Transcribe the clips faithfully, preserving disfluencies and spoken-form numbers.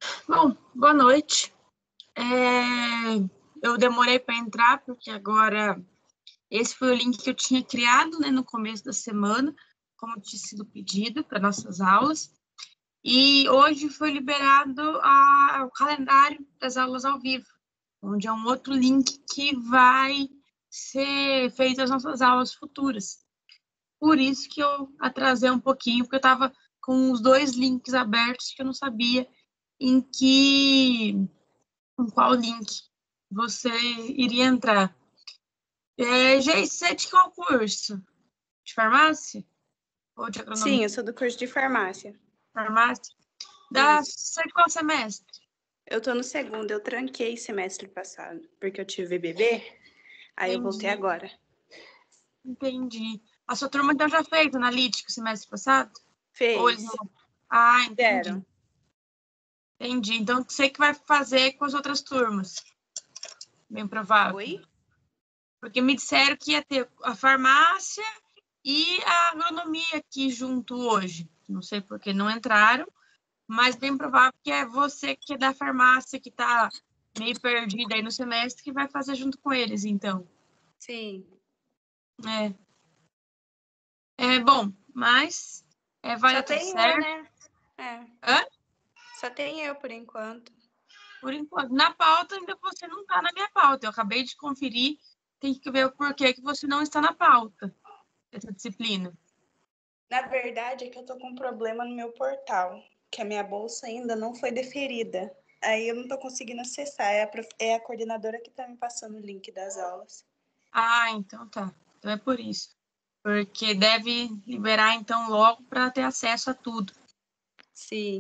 Bom, boa noite. É, eu demorei para entrar, porque agora esse foi o link que eu tinha criado, né, no começo da semana, como tinha sido pedido para nossas aulas. E hoje foi liberado a, o calendário das aulas ao vivo, onde é um outro link que vai ser feito as nossas aulas futuras. Por isso que eu atrasei um pouquinho, porque eu estava com os dois links abertos que eu não sabia em que, em qual link você iria entrar. É, Geis, você é de qual curso? De farmácia? Ou de agronomia? Sim, eu sou do curso de farmácia. Farmácia? Da, você é de qual semestre? Eu tô no segundo, eu tranquei semestre passado, porque eu tive bebê, aí Entendi. eu voltei agora. Entendi. A sua turma então já fez analítica semestre passado? Fez. Ou eles não... Ah, entendi. Deram. Entendi. Então, você que vai fazer com as outras turmas. Bem provável. Oi? Porque me disseram que ia ter a farmácia e a agronomia aqui junto hoje. Não sei por que não entraram, mas bem provável que é você que é da farmácia, que está meio perdida aí no semestre, que vai fazer junto com eles, então. Sim. É. É bom, mas é, vai Só dar tudo tem certo. eu, né? É. Hã? Só tem eu, por enquanto. Por enquanto. Na pauta, ainda você não está na minha pauta. Eu acabei de conferir, tem que ver o porquê que você não está na pauta dessa disciplina. Na verdade, é que eu tô com um problema no meu portal, que a minha bolsa ainda não foi deferida. Aí eu não tô conseguindo acessar. É a, prof... é a coordenadora que tá me passando o link das aulas. Ah, então tá. Então é por isso. Porque deve liberar, então, logo para ter acesso a tudo. Sim.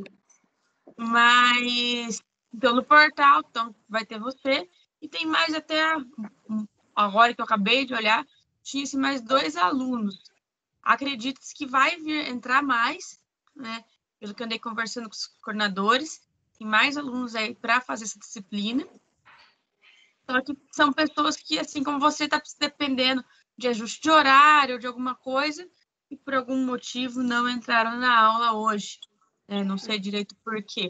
Mas, então, no portal, então, vai ter você. E tem mais até, agora que eu acabei de olhar, tinha mais dois alunos. Acredito que vai vir entrar mais, né? Pelo que eu andei conversando com os coordenadores. Tem mais alunos aí para fazer essa disciplina. Só que são pessoas que, assim como você, está dependendo de ajuste de horário, de alguma coisa, e por algum motivo não entraram na aula hoje. É, não sei direito por quê.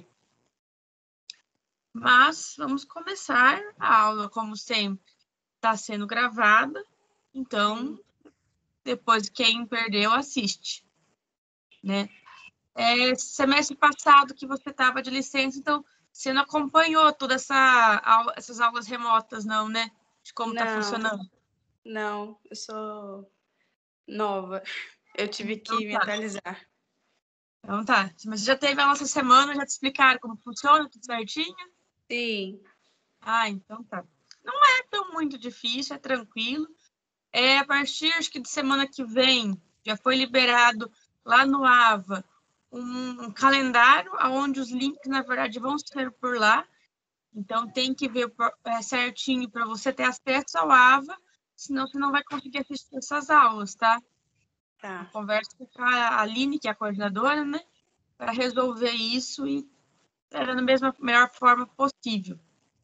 Mas vamos começar a aula, como sempre. Está sendo gravada, então, sim, depois quem perdeu, assiste. Né? É, semestre passado que você estava de licença, então você não acompanhou todas essa aula, essas aulas remotas, não, né? De como está funcionando. Não, eu sou nova. Eu tive Então, que me tá. atualizar. Então tá. Mas você já teve a nossa semana, já te explicaram como funciona, tudo certinho? Sim. Ah, então tá. Não é tão muito difícil, é tranquilo. É a partir, acho que de semana que vem, já foi liberado lá no AVA um, um calendário onde os links, na verdade, vão ser por lá. Então, tem que ver é, certinho para você ter acesso ao AVA, senão você não vai conseguir assistir essas aulas, tá? Tá. Eu converso com a Aline, que é a coordenadora, né? Para resolver isso e da mesma melhor forma possível.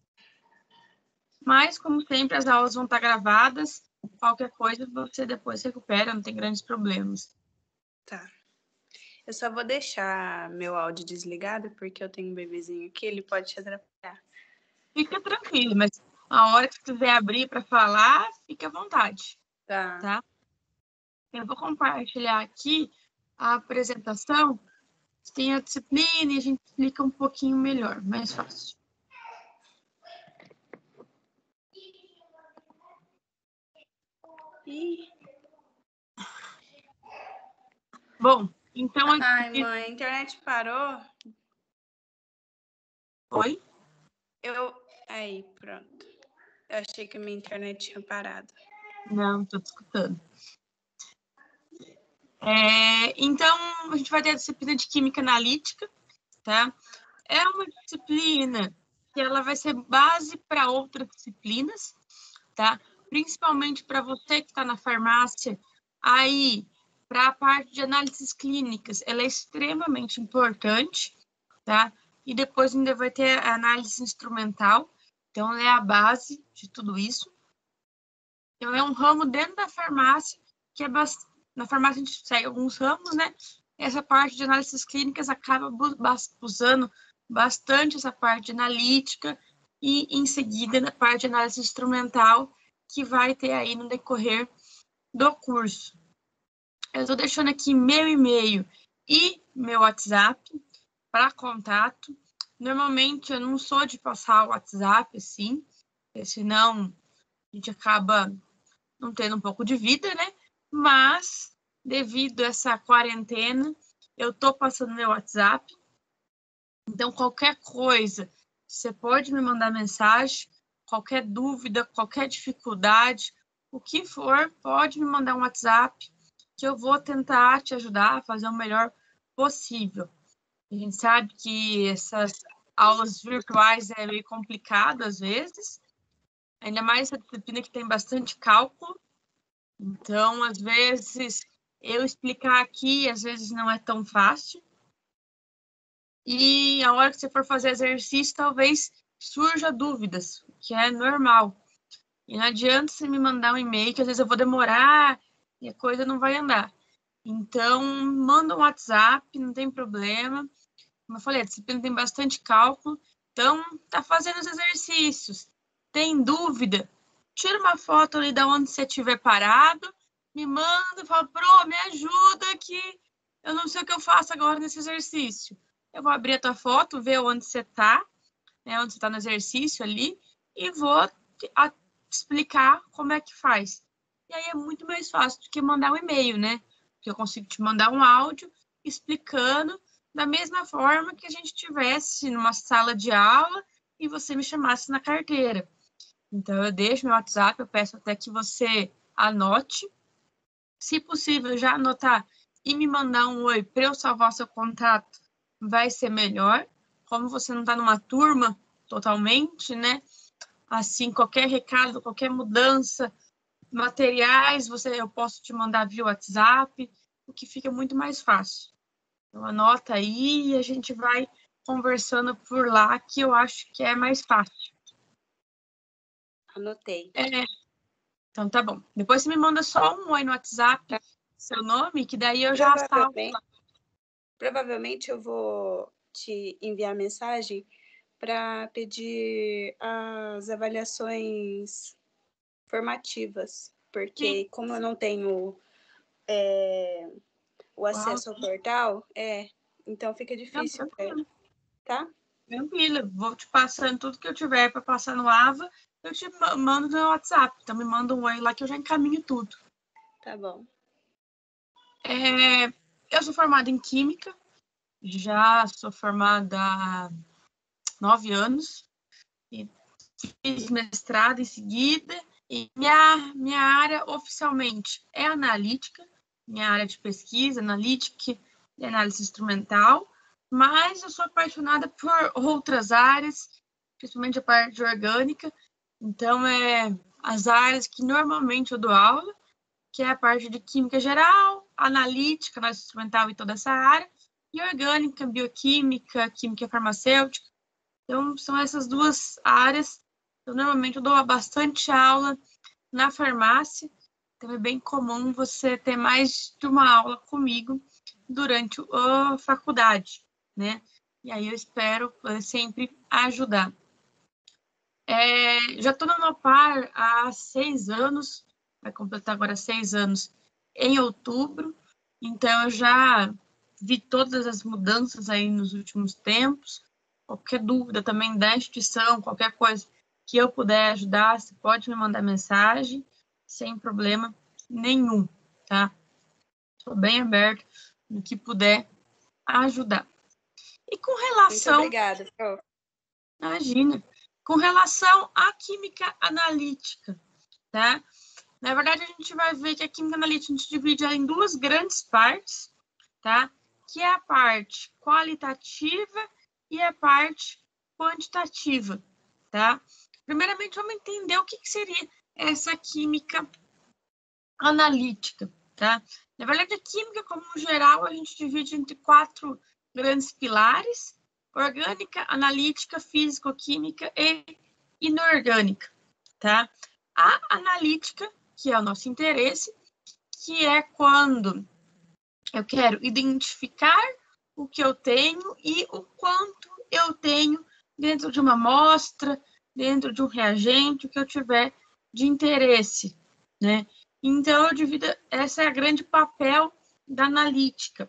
Mas, como sempre, as aulas vão estar gravadas. Qualquer coisa você depois recupera, não tem grandes problemas. Tá. Eu só vou deixar meu áudio desligado, porque eu tenho um bebezinho aqui, ele pode te atrapalhar. Fica tranquilo, mas a hora que você quiser abrir para falar, fique à vontade. Tá. Tá? Eu vou compartilhar aqui a apresentação. Tem a disciplina e a gente explica um pouquinho melhor, mais fácil. Ih. Bom, então... A Ai, disciplina... mãe, a internet parou? Oi? Eu... Aí, pronto. Eu achei que a minha internet tinha parado. Não, estou te escutando. É, então, a gente vai ter a disciplina de Química Analítica, tá? É uma disciplina que ela vai ser base para outras disciplinas, tá? Principalmente para você que está na farmácia, aí, para a parte de análises clínicas, ela é extremamente importante, tá? E depois ainda vai ter a análise instrumental, então ela é a base de tudo isso. Então, é um ramo dentro da farmácia, que é bastante... Na farmácia a gente segue alguns ramos, né? Essa parte de análises clínicas acaba usando bastante essa parte analítica e, em seguida, na parte de análise instrumental, que vai ter aí no decorrer do curso. Eu estou deixando aqui meu e-mail e meu WhatsApp para contato. Normalmente, eu não sou de passar o WhatsApp, assim, porque senão a gente acaba não tendo um pouco de vida, né? Mas, devido a essa quarentena, eu estou passando meu WhatsApp. Então, qualquer coisa, você pode me mandar mensagem, qualquer dúvida, qualquer dificuldade, o que for, pode me mandar um WhatsApp, que eu vou tentar te ajudar a fazer o melhor possível. A gente sabe que essas aulas virtuais é meio complicado às vezes, ainda mais essa disciplina que tem bastante cálculo. Então, às vezes, eu explicar aqui, às vezes não é tão fácil. E a hora que você for fazer exercício, talvez surja dúvidas, o que é normal. E não adianta você me mandar um e-mail, que às vezes eu vou demorar e a coisa não vai andar. Então, manda um WhatsApp, não tem problema. Como eu falei, a disciplina tem bastante cálculo. Então, tá fazendo os exercícios. Tem dúvida? Tira uma foto ali de onde você estiver parado, me manda, fala, Pro, me ajuda que eu não sei o que eu faço agora nesse exercício. Eu vou abrir a tua foto, ver onde você tá, né, onde você tá no exercício ali, e vou te, a, explicar como é que faz. E aí é muito mais fácil do que mandar um e-mail, né? Porque eu consigo te mandar um áudio explicando da mesma forma que a gente tivesse numa sala de aula e você me chamasse na carteira. Então, eu deixo meu WhatsApp, eu peço até que você anote. Se possível, já anotar e me mandar um oi para eu salvar seu contato, vai ser melhor. Como você não está numa turma totalmente, né? Assim, qualquer recado, qualquer mudança, materiais, você, eu posso te mandar via WhatsApp, o que fica muito mais fácil. Então, anota aí e a gente vai conversando por lá, que eu acho que é mais fácil. Anotei. É, então, tá bom. Depois você me manda só um oi no WhatsApp, tá, seu nome, que daí eu já salvo lá. Provavelmente eu vou te enviar mensagem para pedir as avaliações formativas, porque Sim. como eu não tenho é, o acesso Uau. ao portal, é, então fica difícil, não, tá? Tranquilo, vou te passando tudo que eu tiver para passar no A V A, eu te mando no WhatsApp, então me manda um oi lá que eu já encaminho tudo. Tá bom. É, eu sou formada em Química, já sou formada há nove anos, e fiz mestrado em seguida, e minha, minha área oficialmente é analítica, minha área de pesquisa, analítica e análise instrumental, mas eu sou apaixonada por outras áreas, principalmente a parte orgânica, então é as áreas que normalmente eu dou aula, que é a parte de química geral, analítica, análise instrumental e toda essa área, e orgânica, bioquímica, química farmacêutica. Então, são essas duas áreas. Eu, normalmente, eu dou bastante aula na farmácia, então é bem comum você ter mais de uma aula comigo durante a faculdade, né? E aí eu espero sempre ajudar. É, já estou na Unopar há seis anos, vai completar agora seis anos em outubro, então eu já vi todas as mudanças aí nos últimos tempos. Qualquer dúvida também da instituição, qualquer coisa que eu puder ajudar, você pode me mandar mensagem, sem problema nenhum, tá? Estou bem aberto no que puder ajudar. E com relação... Muito obrigada, Pro. Imagina. Com relação à química analítica, tá? Na verdade, a gente vai ver que a química analítica a gente divide ela em duas grandes partes, tá? Que é a parte qualitativa e a parte quantitativa, tá? Primeiramente, vamos entender o que, que seria essa química analítica, tá? Na verdade, a química, como geral, a gente divide entre quatro grandes pilares: orgânica, analítica, físico-química e inorgânica, tá? A analítica, que é o nosso interesse, que é quando eu quero identificar o que eu tenho e o quanto eu tenho dentro de uma amostra, dentro de um reagente, o que eu tiver de interesse, né? Então, eu divido, essa é a grande papel da analítica,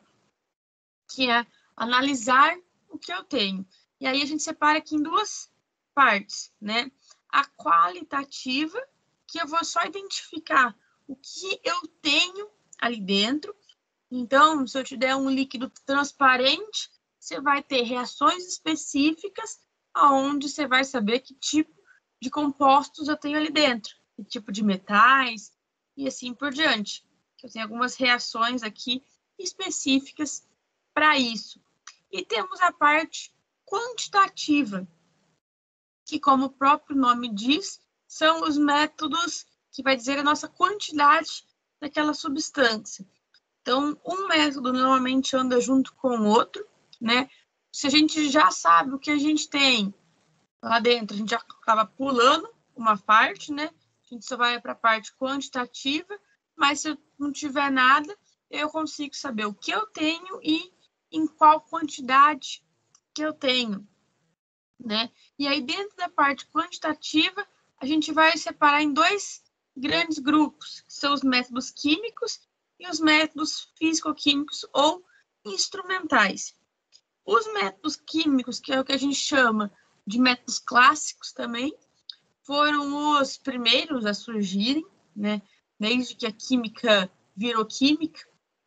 que é analisar o que eu tenho. E aí a gente separa aqui em duas partes, né? A qualitativa, que eu vou só identificar o que eu tenho ali dentro. Então, se eu te der um líquido transparente, você vai ter reações específicas aonde você vai saber que tipo de compostos eu tenho ali dentro, que tipo de metais e assim por diante. Eu tenho algumas reações aqui específicas para isso. E temos a parte quantitativa, que, como o próprio nome diz, são os métodos que vai dizer a nossa quantidade daquela substância. Então, um método normalmente anda junto com o outro, né? Se a gente já sabe o que a gente tem lá dentro, a gente já acaba pulando uma parte, né? A gente só vai para a parte quantitativa, mas se eu não tiver nada, eu consigo saber o que eu tenho e em qual quantidade que eu tenho, né? E aí, dentro da parte quantitativa, a gente vai separar em dois grandes grupos, que são os métodos químicos e os métodos físico-químicos ou instrumentais. Os métodos químicos, que é o que a gente chama de métodos clássicos também, foram os primeiros a surgirem, né? Desde que a química virou química,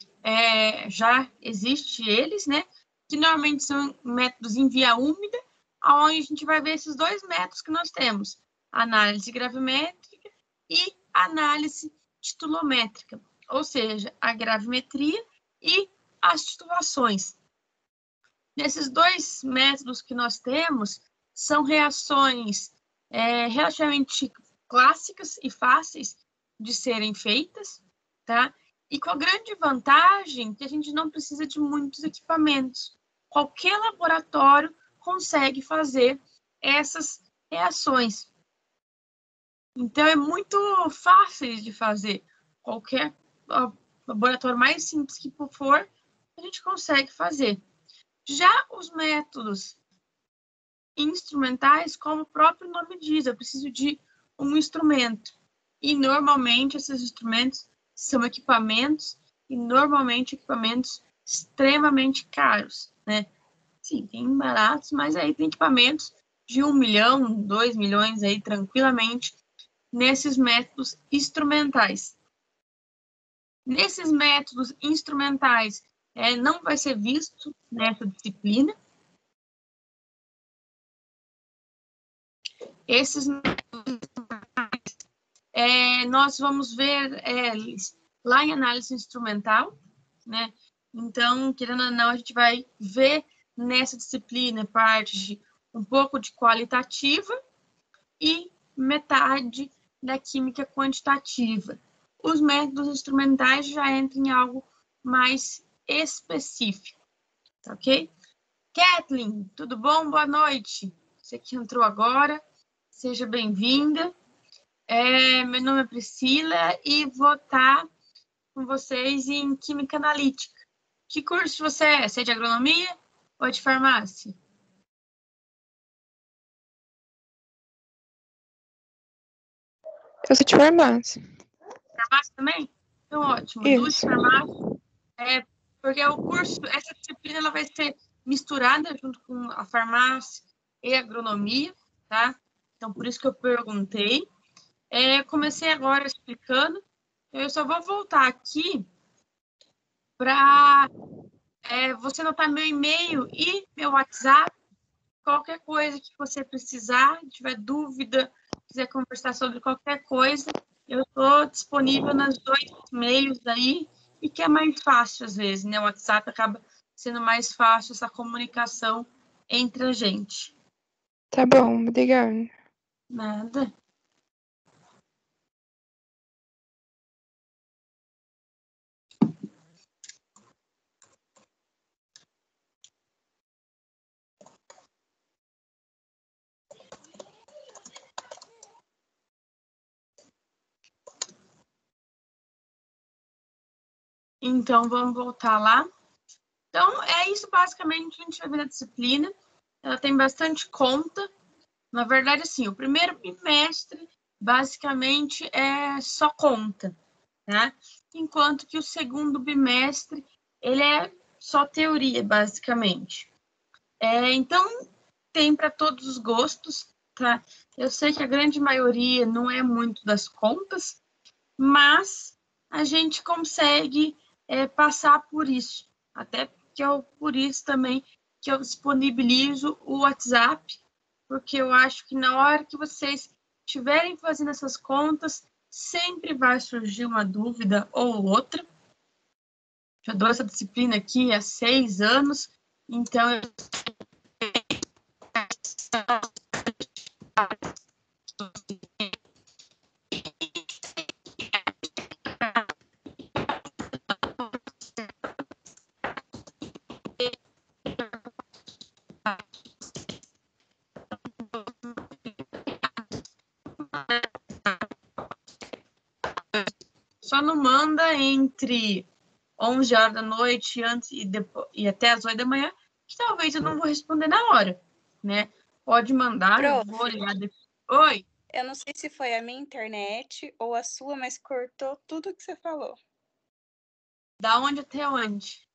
é, já existe eles, né? Que normalmente são métodos em via úmida, onde a gente vai ver esses dois métodos que nós temos, análise gravimétrica e análise titulométrica, ou seja, a gravimetria e as titulações. Nesses dois métodos que nós temos, são reações é, relativamente clássicas e fáceis de serem feitas, tá? E com a grande vantagem que a gente não precisa de muitos equipamentos. Qualquer laboratório consegue fazer essas reações. Então, é muito fácil de fazer. Qualquer laboratório mais simples que for, a gente consegue fazer. Já os métodos instrumentais, como o próprio nome diz, eu preciso de um instrumento. E, normalmente, esses instrumentos são equipamentos, e, normalmente, equipamentos extremamente caros, né? Sim, tem baratos, mas aí tem equipamentos de um milhão, dois milhões aí, tranquilamente, nesses métodos instrumentais. Nesses métodos instrumentais, é, não vai ser visto nessa disciplina. Esses métodos é, nós vamos ver é, lá em análise instrumental, né? Então, querendo ou não, a gente vai ver nessa disciplina parte de um pouco de qualitativa e metade da química quantitativa. Os métodos instrumentais já entram em algo mais específico, tá ok? Kathleen, tudo bom? Boa noite. Você que entrou agora, seja bem-vinda. É, meu nome é Priscila e vou estar com vocês em Química Analítica. Que curso você é? Você é de agronomia ou é de farmácia? Eu sou de farmácia. Farmácia também? Então, ótimo. Isso. Duas farmácias. É, porque o curso, essa disciplina, ela vai ser misturada junto com a farmácia e a agronomia, tá? Então, por isso que eu perguntei. É, comecei agora explicando. Eu só vou voltar aqui para é, você anotar meu e-mail e meu WhatsApp. Qualquer coisa que você precisar, tiver dúvida, quiser conversar sobre qualquer coisa, eu estou disponível nas dois e-mails aí, e que é mais fácil às vezes, né? O WhatsApp acaba sendo mais fácil essa comunicação entre a gente. Tá bom, obrigada. Nada. Então, vamos voltar lá. Então, é isso basicamente que a gente vai ver na disciplina. ela tem bastante conta. Na verdade, assim, o primeiro bimestre, basicamente, é só conta, tá? Enquanto que o segundo bimestre, ele é só teoria, basicamente. É, então, tem para todos os gostos, tá? Eu sei que a grande maioria não é muito das contas, mas a gente consegue é, passar por isso. Até que eu, por isso também que eu disponibilizo o WhatsApp, porque eu acho que na hora que vocês estiverem fazendo essas contas, sempre vai surgir uma dúvida ou outra. Já dou essa disciplina aqui há seis anos, então eu só não manda entre onze horas da noite antes e, depois, e até as oito da manhã, que talvez eu não vou responder na hora, né? Pode mandar, Prof, eu vou olhar depois. Oi? Eu não sei se foi a minha internet ou a sua, mas cortou tudo que você falou. Da onde até onde?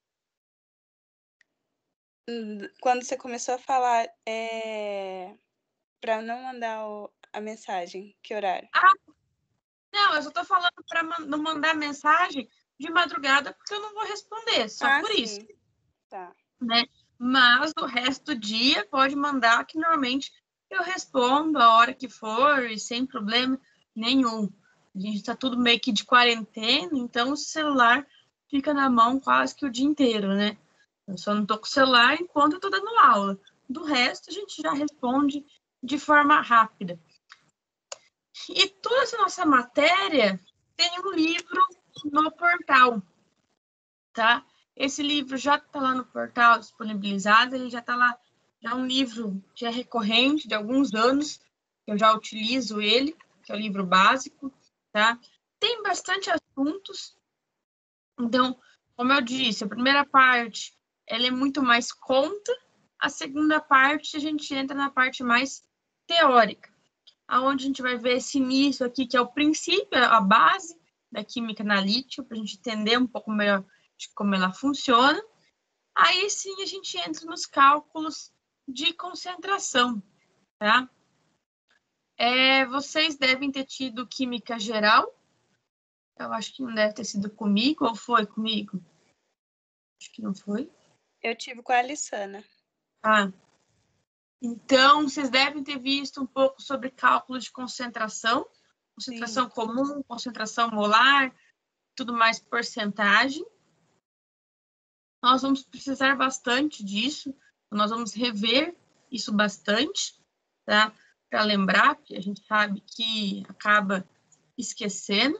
Quando você começou a falar, é... para não mandar o... a mensagem, que horário? Ah, não, eu só tô falando para não mandar mensagem de madrugada, porque eu não vou responder, só ah, por sim. isso. Tá. Né? Mas o resto do dia pode mandar, que normalmente eu respondo a hora que for e sem problema nenhum. A gente está tudo meio que de quarentena, então o celular fica na mão quase que o dia inteiro, né? Eu só não tô com o celular enquanto eu tô dando aula. Do resto, a gente já responde de forma rápida. E toda essa nossa matéria tem um livro no portal, tá? Esse livro já está lá no portal disponibilizado, ele já está lá, já é um livro que é recorrente de alguns anos, eu já utilizo ele, que é o livro básico, tá? Tem bastante assuntos, então, como eu disse, a primeira parte, ela é muito mais conta, a segunda parte, a gente entra na parte mais teórica, aonde a gente vai ver esse início aqui, que é o princípio, a base da química analítica, para a gente entender um pouco melhor de como ela funciona. Aí sim a gente entra nos cálculos de concentração, tá? É, vocês devem ter tido química geral. Eu acho que não deve ter sido comigo, ou foi comigo? Acho que não foi. Eu tive com a Alissana. Ah, então vocês devem ter visto um pouco sobre cálculo de concentração, concentração Sim. comum, concentração molar, tudo mais porcentagem. Nós vamos precisar bastante disso, nós vamos rever isso bastante, tá? Para lembrar, porque a gente sabe que acaba esquecendo.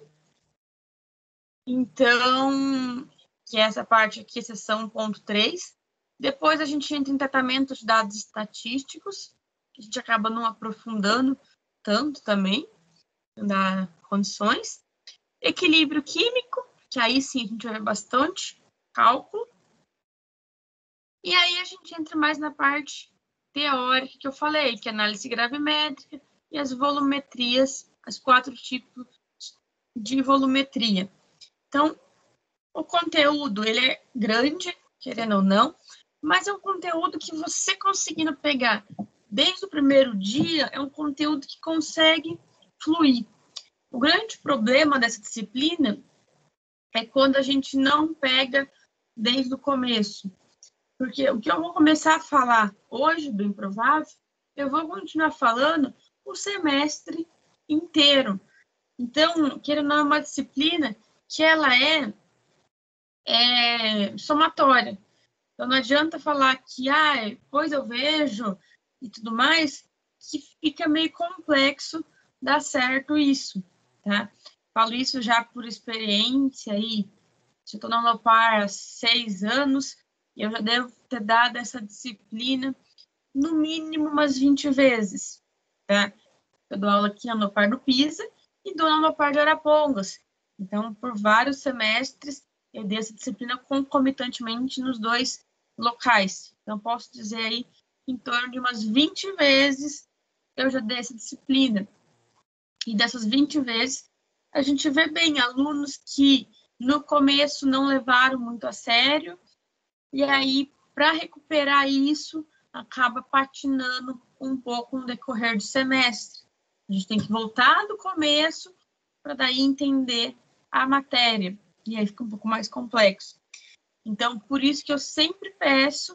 Então, que é essa parte aqui, seção um ponto três. Depois a gente entra em tratamento de dados estatísticos, que a gente acaba não aprofundando tanto também, das condições. Equilíbrio químico, que aí sim a gente vai ver bastante cálculo. E aí a gente entra mais na parte teórica que eu falei, que é análise gravimétrica e as volumetrias, os quatro tipos de volumetria. Então, o conteúdo, ele é grande, querendo ou não, mas é um conteúdo que você conseguindo pegar desde o primeiro dia, é um conteúdo que consegue fluir. O grande problema dessa disciplina é quando a gente não pega desde o começo. Porque o que eu vou começar a falar hoje do improvável, eu vou continuar falando o semestre inteiro. Então, querendo ou não, é uma disciplina que ela é, é somatória. Então, não adianta falar que, ah, depois eu vejo e tudo mais, que fica meio complexo dar certo isso, tá? Falo isso já por experiência aí. Eu estou na Unopar há seis anos, eu já devo ter dado essa disciplina no mínimo umas vinte vezes, tá? Eu dou aula aqui na Unopar do Pisa e dou na Unopar de Arapongas. Então, por vários semestres, eu dei essa disciplina concomitantemente nos dois locais. Então, posso dizer aí em torno de umas vinte vezes eu já dei essa disciplina. E dessas vinte vezes, a gente vê bem alunos que no começo não levaram muito a sério, e aí, para recuperar isso, acaba patinando um pouco no decorrer do semestre. A gente tem que voltar do começo para daí entender a matéria, e aí fica um pouco mais complexo. Então, por isso que eu sempre peço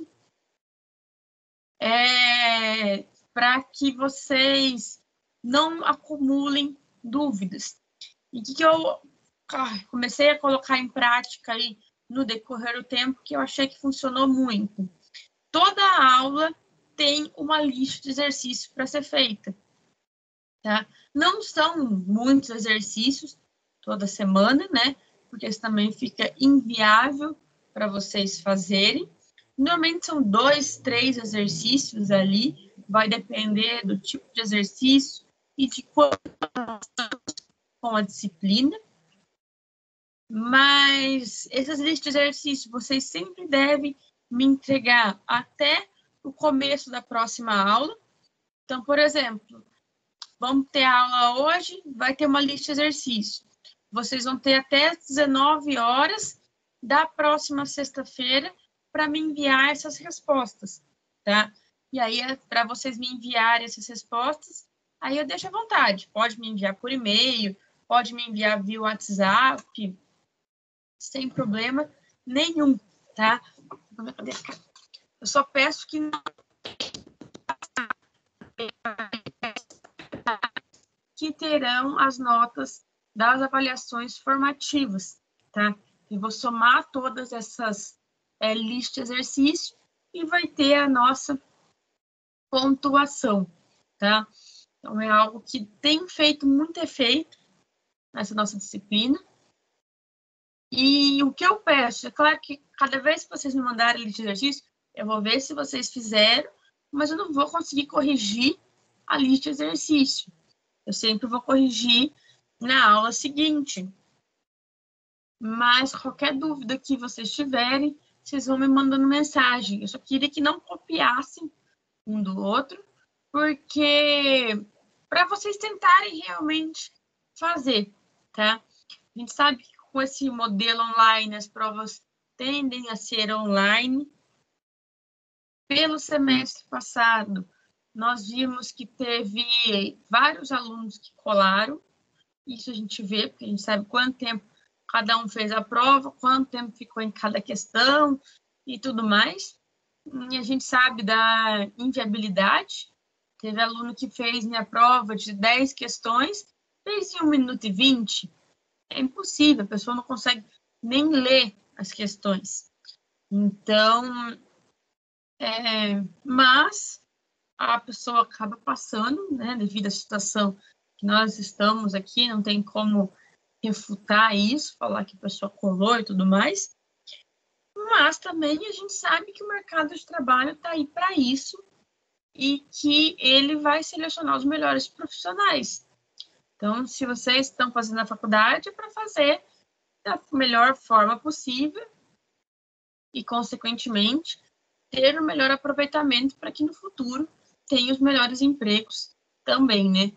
é, para que vocês não acumulem dúvidas. E o que, que eu ah, comecei a colocar em prática aí no decorrer do tempo, que eu achei que funcionou muito. Toda aula tem uma lista de exercícios para ser feita. Tá? Não são muitos exercícios toda semana, né? Porque isso também fica inviável para vocês fazerem. Normalmente são dois, três exercícios ali, vai depender do tipo de exercício e de quanto com a disciplina. Mas essas listas de exercícios vocês sempre devem me entregar até o começo da próxima aula. Então, por exemplo, vamos ter aula hoje, vai ter uma lista de exercícios. Vocês vão ter até as dezenove horas da próxima sexta-feira para me enviar essas respostas, tá? E aí, é para vocês me enviarem essas respostas, aí eu deixo à vontade. Pode me enviar por e-mail, pode me enviar via WhatsApp, sem problema nenhum, tá? Eu só peço que não que terão as notas das avaliações formativas, tá? Eu vou somar todas essas é, listas de exercício e vai ter a nossa pontuação, tá? Então, é algo que tem feito muito efeito nessa nossa disciplina. E o que eu peço, é claro que cada vez que vocês me mandarem lista de exercício, eu vou ver se vocês fizeram, mas eu não vou conseguir corrigir a lista de exercício. Eu sempre vou corrigir na aula seguinte. Mas qualquer dúvida que vocês tiverem, vocês vão me mandando mensagem. Eu só queria que não copiassem um do outro, porque para vocês tentarem realmente fazer, tá? A gente sabe que com esse modelo online, as provas tendem a ser online. Pelo semestre passado, nós vimos que teve vários alunos que colaram. Isso a gente vê, porque a gente sabe quanto tempo cada um fez a prova, quanto tempo ficou em cada questão e tudo mais. E a gente sabe da inviabilidade. Teve aluno que fez minha prova de dez questões, fez em um minuto e vinte. É impossível, a pessoa não consegue nem ler as questões. Então, é, mas a pessoa acaba passando, né, devido à situação que nós estamos aqui, não tem como refutar isso, falar que a pessoa colou e tudo mais. Mas também a gente sabe que o mercado de trabalho está aí para isso e que ele vai selecionar os melhores profissionais. Então, se vocês estão fazendo a faculdade, é para fazer da melhor forma possível e, consequentemente, ter o melhor aproveitamento para que no futuro tenha os melhores empregos também, né?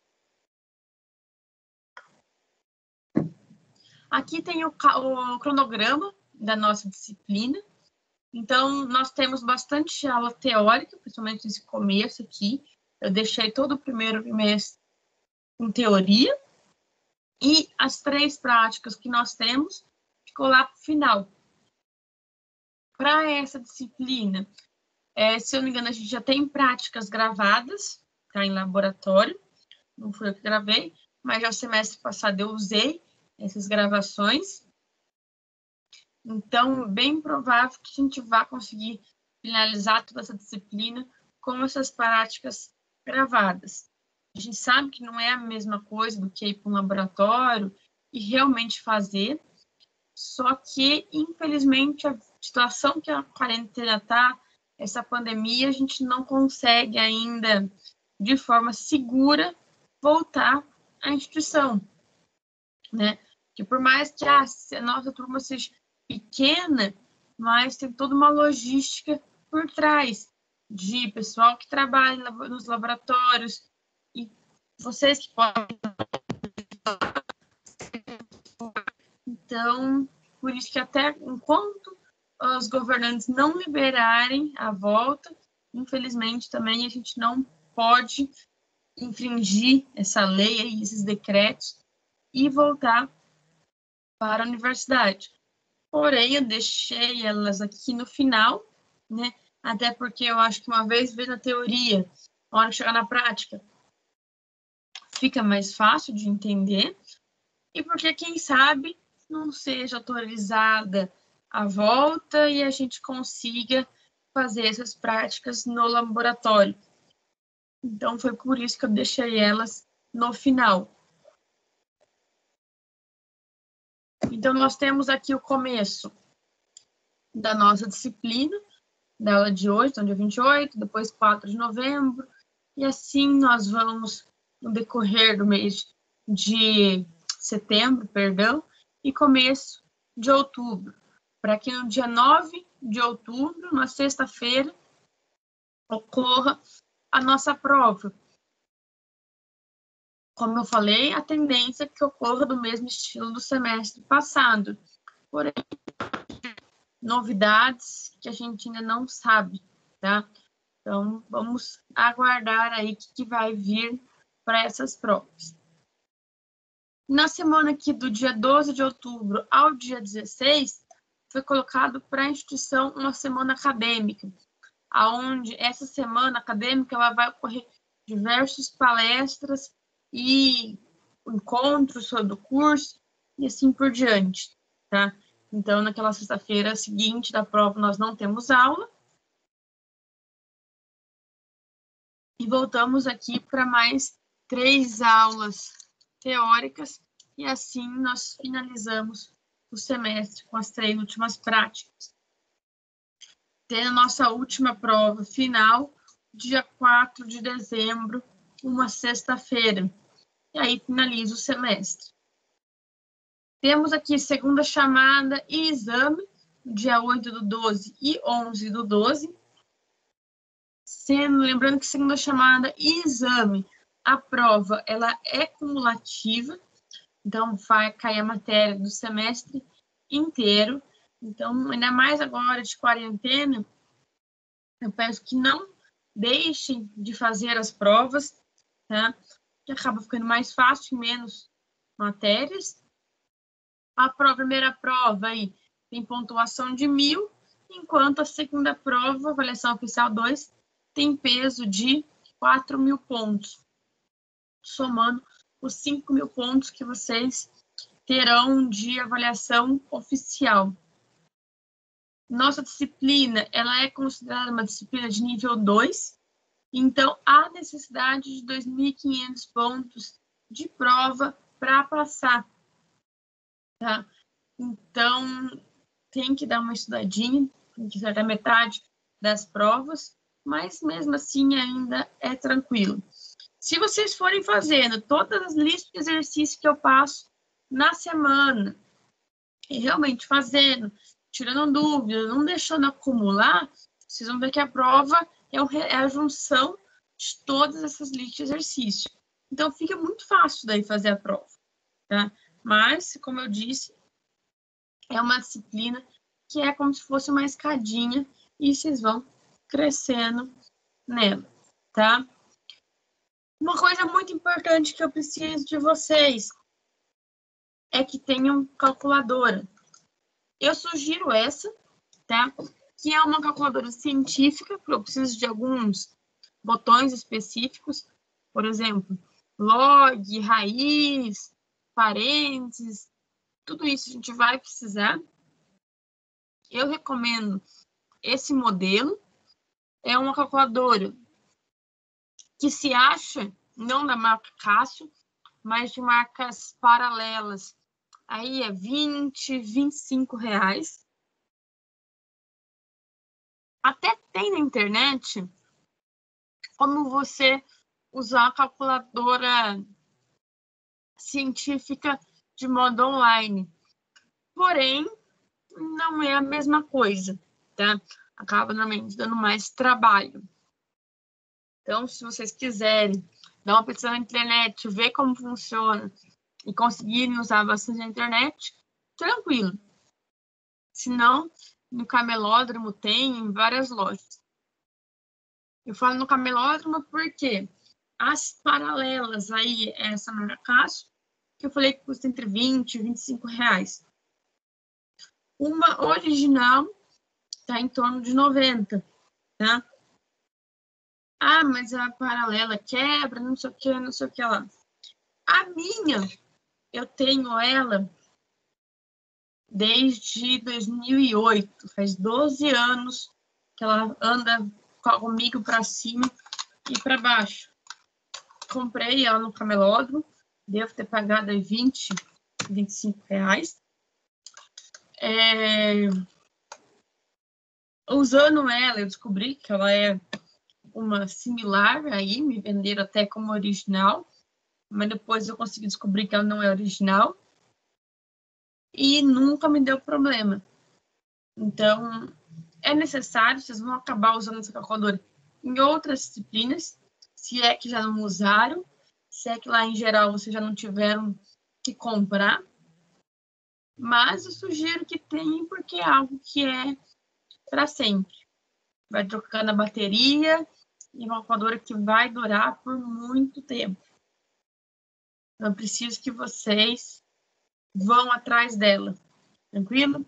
Aqui tem o, o cronograma da nossa disciplina. Então, nós temos bastante aula teórica, principalmente nesse começo aqui. Eu deixei todo o primeiro trimestre com teoria. E as três práticas que nós temos ficou lá para o final. Para essa disciplina, é, se eu não me engano, a gente já tem práticas gravadas, tá, em laboratório. Não foi eu que gravei, mas já o semestre passado eu usei essas gravações. Então, bem provável que a gente vá conseguir finalizar toda essa disciplina com essas práticas gravadas. A gente sabe que não é a mesma coisa do que ir para um laboratório e realmente fazer, só que, infelizmente, a situação que a quarentena está, essa pandemia, a gente não consegue ainda, de forma segura, voltar à instituição, né? Que por mais que ah, a nossa turma seja pequena, mas tem toda uma logística por trás. de pessoal que trabalha nos laboratórios e vocês que podem. Então, por isso que até enquanto os governantes não liberarem a volta, infelizmente também a gente não pode infringir essa lei e esses decretos e voltar para a universidade. Porém, eu deixei elas aqui no final, né? Até porque eu acho que uma vez vendo a teoria, na hora de chegar na prática, fica mais fácil de entender. E porque, quem sabe, não seja autorizada a volta e a gente consiga fazer essas práticas no laboratório. Então, foi por isso que eu deixei elas no final. Então, nós temos aqui o começo da nossa disciplina, da aula de hoje, então dia vinte e oito, depois quatro de novembro, e assim nós vamos, no decorrer do mês de setembro, perdão, e começo de outubro, para que no dia nove de outubro, na sexta-feira, ocorra a nossa prova. Como eu falei, a tendência é que ocorra do mesmo estilo do semestre passado, porém, novidades que a gente ainda não sabe, tá? Então, vamos aguardar aí o que, que vai vir para essas provas. Na semana aqui do dia doze de outubro ao dia dezesseis, foi colocado para a instituição uma semana acadêmica, aonde essa semana acadêmica ela vai ocorrer diversas palestras e encontros sobre o curso e assim por diante, tá? Então, naquela sexta-feira seguinte da prova, nós não temos aula. E voltamos aqui para mais três aulas teóricas e assim nós finalizamos o semestre com as três últimas práticas. Tendo a nossa última prova final, dia quatro de dezembro, uma sexta-feira. E aí finaliza o semestre. Temos aqui segunda chamada e exame, dia oito do doze e onze do doze. Sendo, lembrando que segunda chamada e exame, a prova ela é cumulativa, então vai cair a matéria do semestre inteiro. Então, ainda mais agora de quarentena, eu peço que não deixem de fazer as provas, tá? Que acaba ficando mais fácil e menos matérias. A prova, primeira prova aí tem pontuação de mil, enquanto a segunda prova, avaliação oficial dois, tem peso de quatro mil pontos, somando os cinco mil pontos que vocês terão de avaliação oficial. Nossa disciplina, ela é considerada uma disciplina de nível dois, então há necessidade de dois mil e quinhentos pontos de prova para passar. Tá? Então, tem que dar uma estudadinha, tem que acertar metade das provas, mas mesmo assim ainda é tranquilo. Se vocês forem fazendo todas as listas de exercícios que eu passo na semana, e realmente fazendo, tirando dúvidas, não deixando acumular, vocês vão ver que a prova é a junção de todas essas listas de exercícios. Então, fica muito fácil daí fazer a prova, tá? Mas, como eu disse, é uma disciplina que é como se fosse uma escadinha e vocês vão crescendo nela, tá? Uma coisa muito importante que eu preciso de vocês é que tenham calculadora. Eu sugiro essa, tá? Que é uma calculadora científica, porque eu preciso de alguns botões específicos, por exemplo, log, raiz, parênteses, tudo isso a gente vai precisar. Eu recomendo esse modelo. É uma calculadora que se acha, não da marca Cássio, mas de marcas paralelas. Aí é vinte, vinte e cinco reais. Até tem na internet como você usar a calculadora científica de modo online. Porém, não é a mesma coisa, tá? Acaba normalmente dando mais trabalho. Então, se vocês quiserem dar uma pesquisa na internet, ver como funciona e conseguirem usar bastante a internet, tranquilo. Se não, no camelódromo tem em várias lojas. Eu falo no camelódromo porque as paralelas aí, essa marca Casio, que eu falei que custa entre vinte e vinte e cinco reais. Uma original está em torno de noventa, tá? Ah, mas a paralela quebra, não sei o que, não sei o que lá. A minha, eu tenho ela desde dois mil e oito, faz doze anos que ela anda comigo para cima e para baixo. Comprei ela no camelódromo, devo ter pagado aí vinte, vinte e cinco reais. É... Usando ela, eu descobri que ela é uma similar, aí me venderam até como original, mas depois eu consegui descobrir que ela não é original e nunca me deu problema. Então, é necessário, vocês vão acabar usando essa calculadora em outras disciplinas, se é que já não usaram, se é que lá em geral vocês já não tiveram que comprar, mas eu sugiro que tenham, porque é algo que é para sempre. Vai trocando a bateria e uma calculadora que vai durar por muito tempo. Então, eu preciso que vocês vão atrás dela. Tranquilo?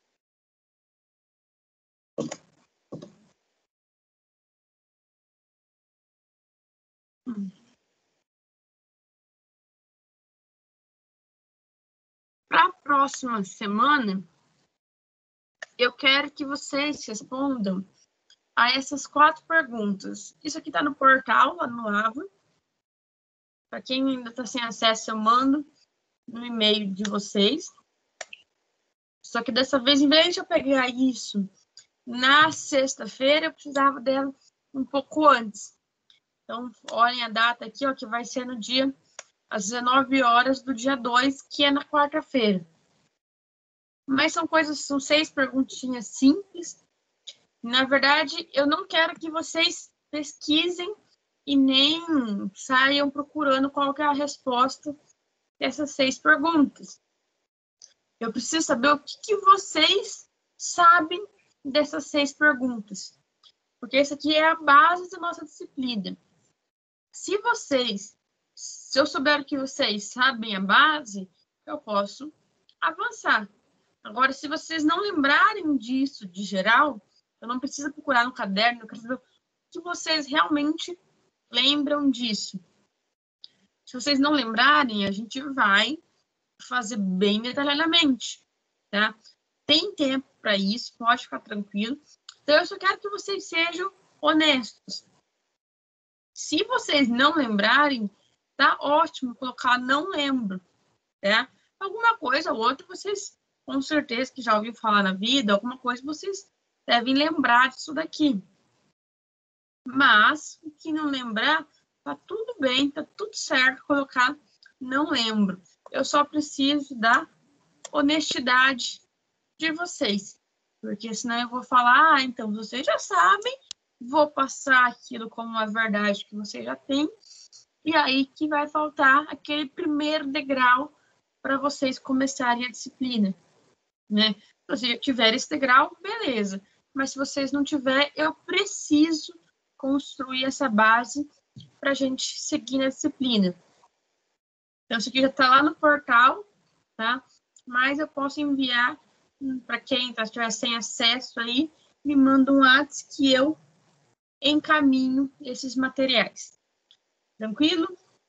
Hum. Para a próxima semana, eu quero que vocês respondam a essas quatro perguntas. Isso aqui está no portal, lá no Ava. Para quem ainda está sem acesso, eu mando no e-mail de vocês. Só que dessa vez, em vez de eu pegar isso na sexta-feira, eu precisava dela um pouco antes. Então, olhem a data aqui, ó, que vai ser no dia, às dezenove horas do dia dois, que é na quarta-feira. Mas são coisas, são seis perguntinhas simples. Na verdade, eu não quero que vocês pesquisem e nem saiam procurando qual que é a resposta dessas seis perguntas. Eu preciso saber o que, que vocês sabem dessas seis perguntas. Porque isso aqui é a base da nossa disciplina. Se vocês, se eu souber que vocês sabem a base, eu posso avançar. Agora, se vocês não lembrarem disso de geral, eu não preciso procurar no caderno, eu quero saber o que vocês realmente lembram disso. Se vocês não lembrarem, a gente vai fazer bem detalhadamente, tá? Tem tempo para isso, pode ficar tranquilo. Então, eu só quero que vocês sejam honestos. Se vocês não lembrarem, tá ótimo colocar não lembro, tá? Alguma coisa ou outra vocês, com certeza, que já ouviram falar na vida, alguma coisa vocês devem lembrar disso daqui. Mas, o que não lembrar, tá tudo bem, tá tudo certo colocar não lembro. Eu só preciso da honestidade de vocês. Porque senão eu vou falar, ah, então vocês já sabem, vou passar aquilo como uma verdade que vocês já têm, e aí que vai faltar aquele primeiro degrau para vocês começarem a disciplina, né? Se vocês já tiverem esse degrau, beleza. Mas se vocês não tiverem, eu preciso construir essa base para a gente seguir na disciplina. Então, isso aqui já está lá no portal, tá? Mas eu posso enviar para quem estiver sem acesso aí, me manda um WhatsApp que eu encaminho esses materiais. Tranquilo?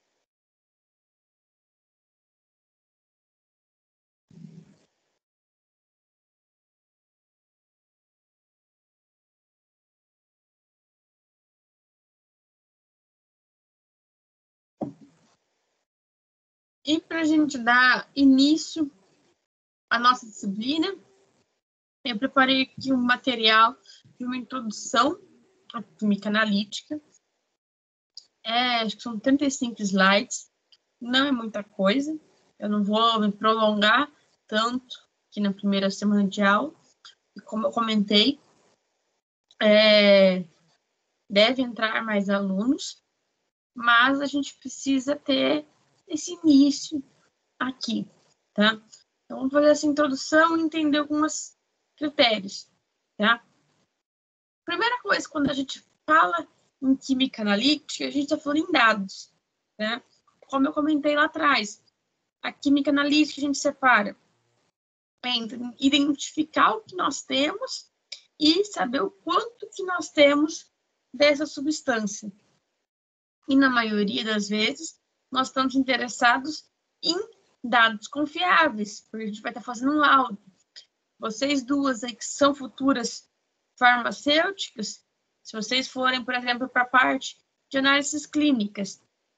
E para a gente dar início à nossa disciplina, eu preparei aqui um material de uma introdução à química analítica. É, acho que são trinta e cinco slides, não é muita coisa. Eu não vou me prolongar tanto aqui na primeira semana de aula. E como eu comentei, é, deve entrar mais alunos, mas a gente precisa ter esse início aqui, tá? Então, vamos fazer essa introdução e entender alguns critérios, tá? Primeira coisa, quando a gente fala em química analítica, a gente está falando em dados, né? Como eu comentei lá atrás, a química analítica a gente separa entre identificar o que nós temos e saber o quanto que nós temos dessa substância. E na maioria das vezes, nós estamos interessados em dados confiáveis, porque a gente vai estar fazendo um laudo. Vocês duas aí que são futuras farmacêuticas, se vocês forem, por exemplo, para a parte de análises clínicas,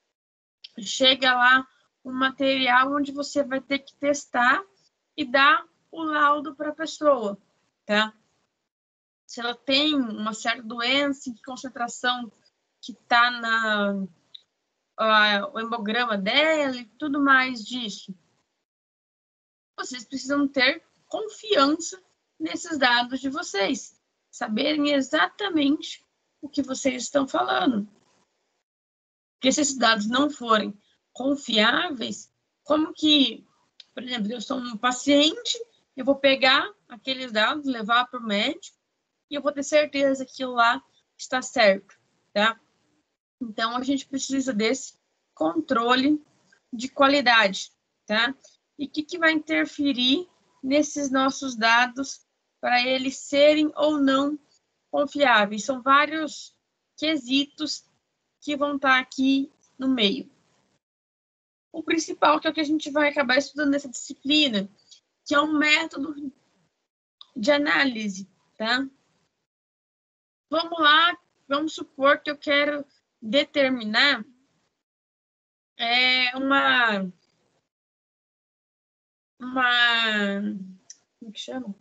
chega lá um material onde você vai ter que testar e dar o laudo para a pessoa, tá? Se ela tem uma certa doença, em que concentração que está na uh, o hemograma dela e tudo mais disso. Vocês precisam ter confiança nesses dados de vocês, saberem exatamente o que vocês estão falando. Porque se esses dados não forem confiáveis, como que, por exemplo, eu sou um paciente, eu vou pegar aqueles dados, levar para o médico, e eu vou ter certeza que aquilo lá está certo, tá? Então, a gente precisa desse controle de qualidade, tá? E o que, que vai interferir nesses nossos dados para eles serem ou não confiáveis? São vários quesitos que vão estar aqui no meio. O principal, que é o que a gente vai acabar estudando nessa disciplina, que é um método de análise, tá? Vamos lá, vamos supor que eu quero determinar é, uma, uma, como que chama?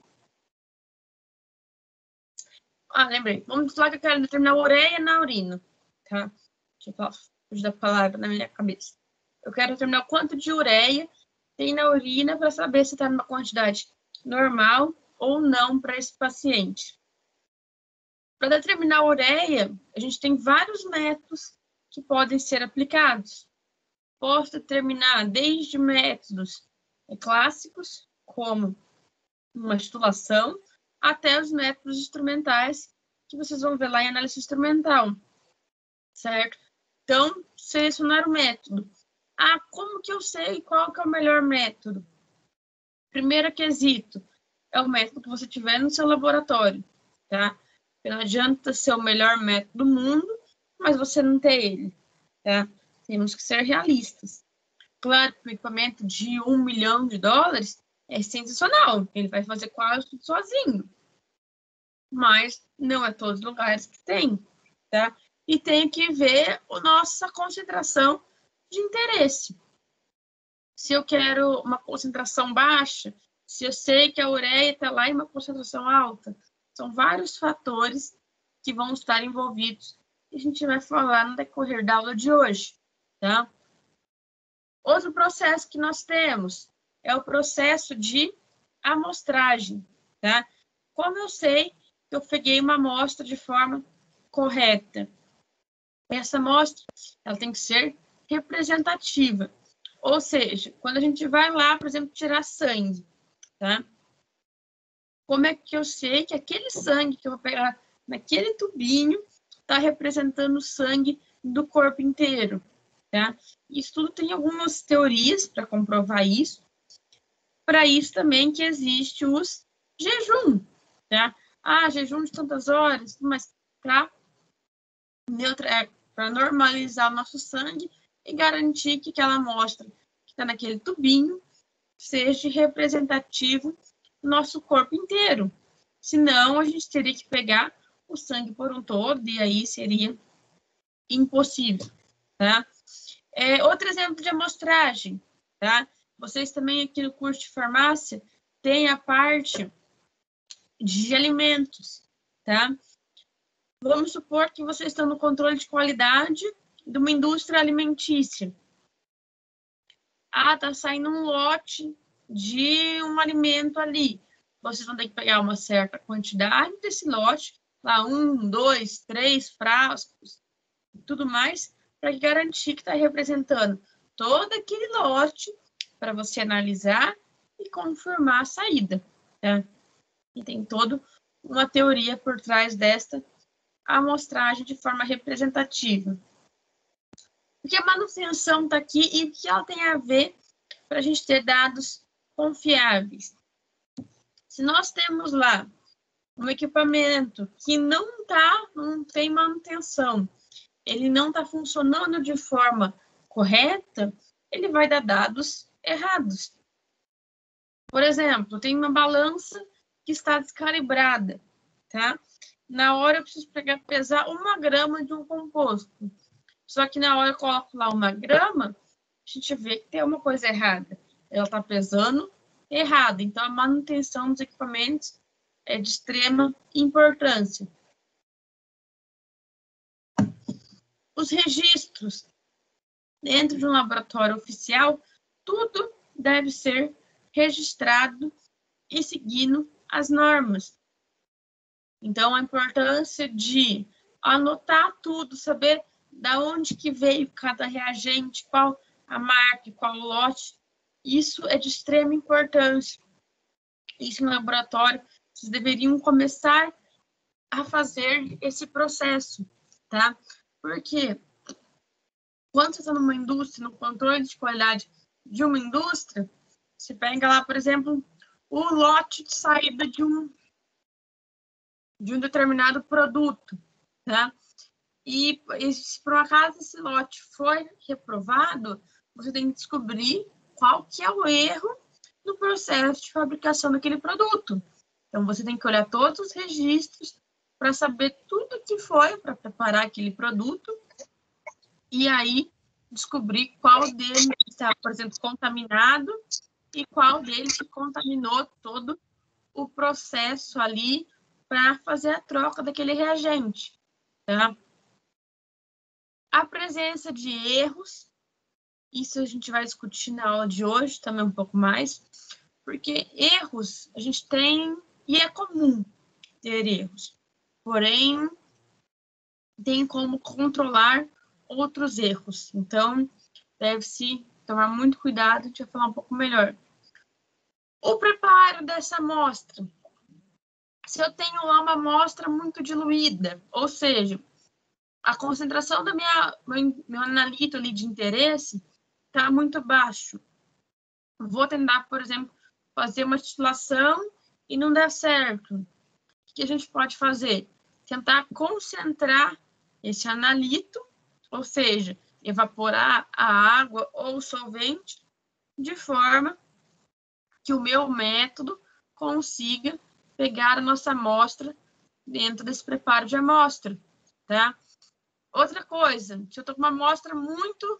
Ah, lembrei. Vamos lá que eu quero determinar ureia na urina, tá? Deixa eu fugir da palavra na minha cabeça. Eu quero determinar o quanto de ureia tem na urina para saber se está numa quantidade normal ou não para esse paciente. Para determinar a ureia, a gente tem vários métodos que podem ser aplicados. Posso determinar desde métodos clássicos, como uma titulação, até os métodos instrumentais, que vocês vão ver lá em análise instrumental, certo? Então, selecionar o método. Ah, como que eu sei qual que é o melhor método? Primeiro quesito é o método que você tiver no seu laboratório, tá? Não adianta ser o melhor método do mundo, mas você não ter ele, tá? Temos que ser realistas. Claro que o equipamento de um milhão de dólares é sensacional, ele vai fazer quase tudo sozinho. Mas não é todos os lugares que tem, tá? E tem que ver a nossa concentração de interesse. Se eu quero uma concentração baixa, se eu sei que a ureia está lá em uma concentração alta, são vários fatores que vão estar envolvidos e a gente vai falar no decorrer da aula de hoje, tá? Outro processo que nós temos é o processo de amostragem, tá? Como eu sei que eu peguei uma amostra de forma correta? Essa amostra, ela tem que ser representativa. Ou seja, quando a gente vai lá, por exemplo, tirar sangue, tá? Como é que eu sei que aquele sangue que eu vou pegar naquele tubinho está representando o sangue do corpo inteiro, tá? Isso tudo tem algumas teorias para comprovar isso. Para isso também que existe os jejum, tá? Ah, jejum de tantas horas, mas para para normalizar o nosso sangue e garantir que aquela amostra que está naquele tubinho seja representativo do nosso corpo inteiro. Senão, a gente teria que pegar o sangue por um todo e aí seria impossível, tá? É, outro exemplo de amostragem, tá? Vocês também aqui no curso de farmácia têm a parte de alimentos, tá? Vamos supor que vocês estão no controle de qualidade de uma indústria alimentícia. Ah, tá saindo um lote de um alimento ali. Vocês vão ter que pegar uma certa quantidade desse lote lá um, dois, três frascos e tudo mais, para garantir que está representando todo aquele lote para você analisar e confirmar a saída. Tá? E tem toda uma teoria por trás desta amostragem de forma representativa. Porque a manutenção está aqui e o que ela tem a ver para a gente ter dados confiáveis. Se nós temos lá um equipamento que não tá, não tem manutenção, ele não está funcionando de forma correta, ele vai dar dados errados. Por exemplo, tem uma balança que está descalibrada, tá? Na hora eu preciso pegar, pesar uma grama de um composto. Só que na hora eu coloco lá uma grama, a gente vê que tem uma coisa errada. Ela está pesando errado. Então, a manutenção dos equipamentos é de extrema importância. Os registros dentro de um laboratório oficial, tudo deve ser registrado e seguindo as normas. Então, a importância de anotar tudo, saber da onde que veio cada reagente, qual a marca, qual o lote, isso é de extrema importância. Isso no laboratório, vocês deveriam começar a fazer esse processo, tá? Porque quando você está numa indústria, no controle de qualidade de uma indústria, você pega lá, por exemplo, o lote de saída de um, de um determinado produto, tá? E, e se por um acaso esse lote foi reprovado, você tem que descobrir qual que é o erro no processo de fabricação daquele produto. Então, você tem que olhar todos os registros para saber tudo que foi para preparar aquele produto e aí descobrir qual deles está, por exemplo, contaminado e qual deles que contaminou todo o processo ali para fazer a troca daquele reagente, tá? A presença de erros, isso a gente vai discutir na aula de hoje também um pouco mais, porque erros a gente tem, e é comum ter erros, porém tem como controlar outros erros. Então, deve-se tomar muito cuidado, a gente vai falar um pouco melhor. O preparo dessa amostra. Se eu tenho lá uma amostra muito diluída, ou seja, a concentração da minha meu, meu analito ali de interesse está muito baixo. Vou tentar, por exemplo, fazer uma titulação e não der certo. O que a gente pode fazer? Tentar concentrar esse analito, ou seja, evaporar a água ou o solvente, de forma que o meu método consiga pegar a nossa amostra dentro desse preparo de amostra, tá? Outra coisa, se eu estou com uma amostra muito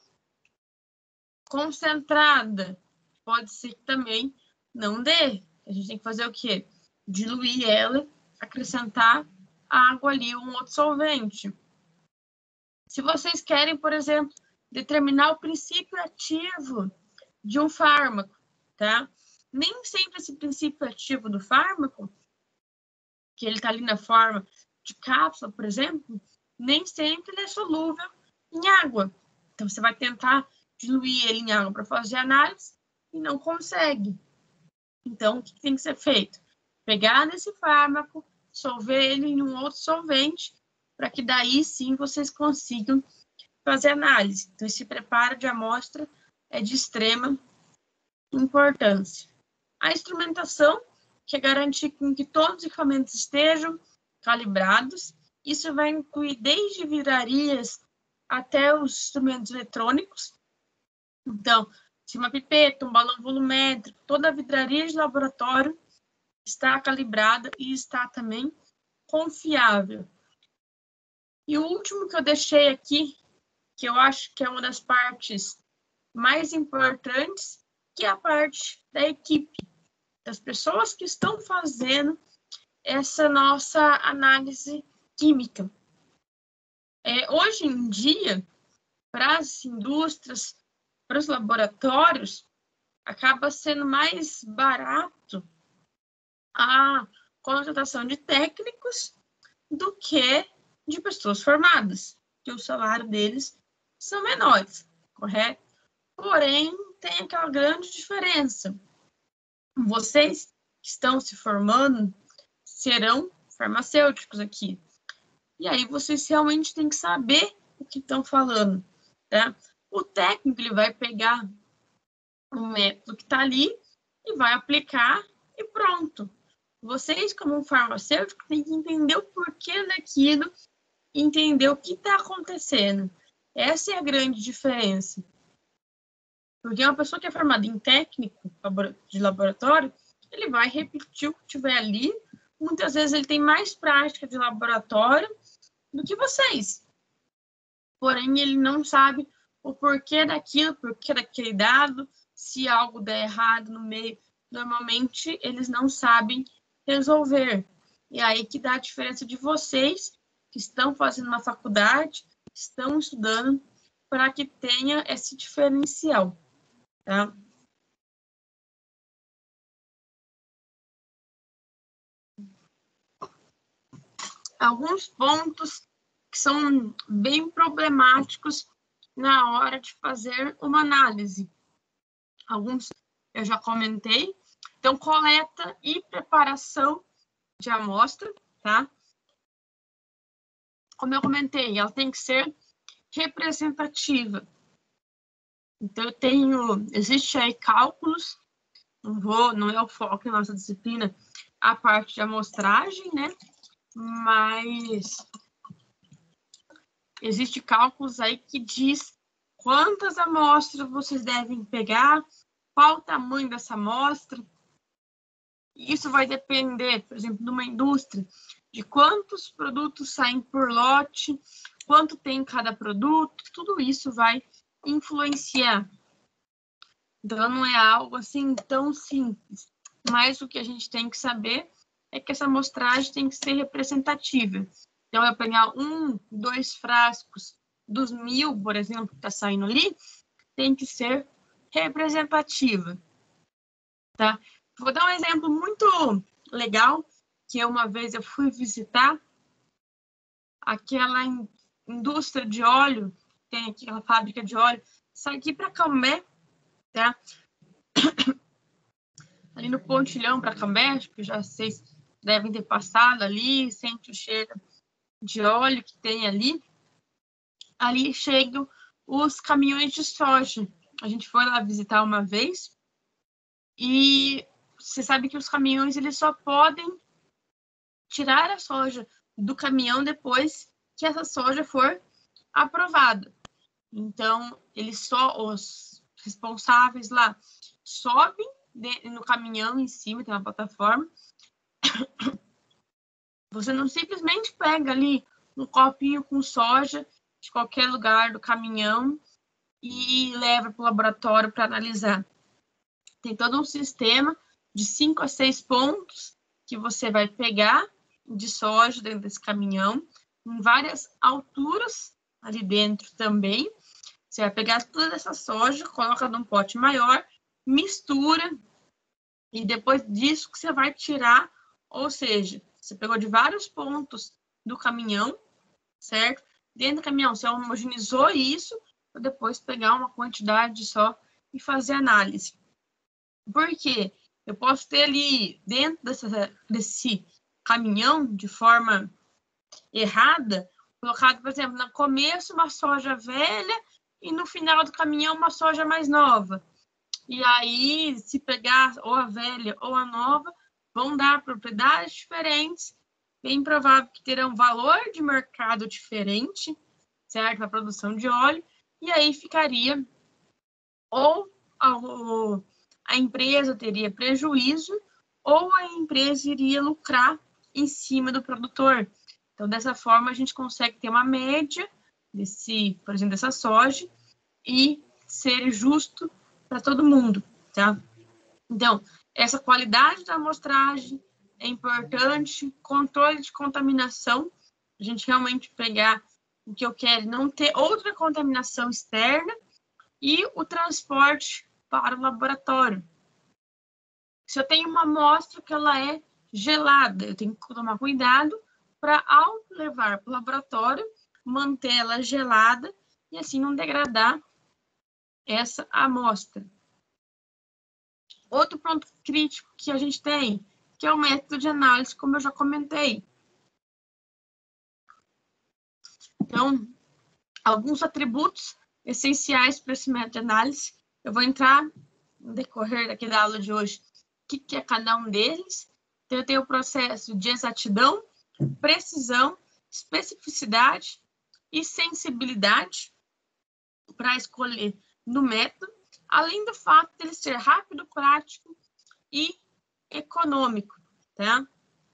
concentrada, pode ser que também não dê. A gente tem que fazer o quê? Diluir ela, acrescentar água ali, um outro solvente. Se vocês querem, por exemplo, determinar o princípio ativo de um fármaco, tá? Nem sempre esse princípio ativo do fármaco, que ele está ali na forma de cápsula, por exemplo, nem sempre ele é solúvel em água. Então, você vai tentar diluir ele em água para fazer análise e não consegue. Então, o que tem que ser feito? Pegar nesse fármaco, dissolver ele em um outro solvente, para que daí sim vocês consigam fazer análise. Então, esse preparo de amostra é de extrema importância. A instrumentação, que é garantir que todos os equipamentos estejam calibrados. Isso vai incluir desde virarias até os instrumentos eletrônicos. Então, se uma pipeta, um balão volumétrico, toda a vidraria de laboratório está calibrada e está também confiável. E o último que eu deixei aqui, que eu acho que é uma das partes mais importantes, que é a parte da equipe, das pessoas que estão fazendo essa nossa análise química. É, hoje em dia, para as indústrias, para os laboratórios, acaba sendo mais barato a contratação de técnicos do que de pessoas formadas, que o salário deles são menores, correto? Porém, tem aquela grande diferença. Vocês que estão se formando serão farmacêuticos aqui. E aí vocês realmente têm que saber o que estão falando, tá? O técnico, ele vai pegar um método que está ali e vai aplicar e pronto. Vocês, como um farmacêutico, têm que entender o porquê daquilo e entender o que está acontecendo. Essa é a grande diferença. Porque uma pessoa que é formada em técnico de laboratório, ele vai repetir o que tiver ali. Muitas vezes ele tem mais prática de laboratório do que vocês. Porém, ele não sabe o porquê daquilo, o porquê daquele dado, se algo der errado no meio. Normalmente, eles não sabem resolver. E aí que dá a diferença de vocês, que estão fazendo uma faculdade, estão estudando, para que tenha esse diferencial. Tá? Alguns pontos que são bem problemáticos na hora de fazer uma análise. Alguns eu já comentei. Então, coleta e preparação de amostra, tá? Como eu comentei, ela tem que ser representativa. Então, eu tenho, existe aí cálculos, não vou, não é o foco da nossa disciplina, a parte de amostragem, né? Mas existe cálculos aí que diz quantas amostras vocês devem pegar, qual o tamanho dessa amostra. Isso vai depender, por exemplo, de uma indústria, de quantos produtos saem por lote, quanto tem cada produto, tudo isso vai influenciar. Então, não é algo assim tão simples. Mas o que a gente tem que saber é que essa amostragem tem que ser representativa. Então, eu pegar um, dois frascos dos mil, por exemplo, que está saindo ali, tem que ser representativa. Tá? Vou dar um exemplo muito legal, que uma vez eu fui visitar aquela in- indústria de óleo, tem aquela fábrica de óleo, sai aqui para Cambé, tá? Ali no pontilhão para Cambé, acho que já vocês devem ter passado ali, sente o cheiro de óleo que tem ali. Ali chegam os caminhões de soja. A gente foi lá visitar uma vez e você sabe que os caminhões eles só podem tirar a soja do caminhão depois que essa soja for aprovada. Então, eles só, os responsáveis lá, sobem de, no caminhão em cima, tem uma plataforma. Você não simplesmente pega ali um copinho com soja de qualquer lugar do caminhão e leva para o laboratório para analisar. Tem todo um sistema de cinco a seis pontos que você vai pegar de soja dentro desse caminhão, em várias alturas ali dentro também. Você vai pegar toda essa soja, coloca num pote maior, mistura, e depois disso que você vai tirar, ou seja, você pegou de vários pontos do caminhão, certo? Dentro do caminhão, você homogeneizou isso, para depois pegar uma quantidade só e fazer análise. Por quê? Eu posso ter ali dentro dessa, desse caminhão, de forma errada, colocado, por exemplo, no começo uma soja velha e no final do caminhão uma soja mais nova. E aí, se pegar ou a velha ou a nova, vão dar propriedades diferentes, bem provável que terão valor de mercado diferente, certo? A produção de óleo, e aí ficaria ou a, a empresa teria prejuízo ou a empresa iria lucrar em cima do produtor. Então, dessa forma, a gente consegue ter uma média desse, por exemplo, dessa soja e ser justo para todo mundo, tá? Então, essa qualidade da amostragem é importante, controle de contaminação, a gente realmente pegar o que eu quero, não ter outra contaminação externa, e o transporte para o laboratório. Se eu tenho uma amostra que ela é gelada, eu tenho que tomar cuidado para, ao levar para o laboratório, mantê-la gelada e assim não degradar essa amostra. Outro ponto crítico que a gente tem, que é o método de análise, como eu já comentei. Então, alguns atributos essenciais para esse método de análise, eu vou entrar no decorrer aqui da aula de hoje, o que, que é cada um deles. Então, eu tenho o processo de exatidão, precisão, especificidade e sensibilidade para escolher no método, além do fato de ele ser rápido, prático e econômico, tá?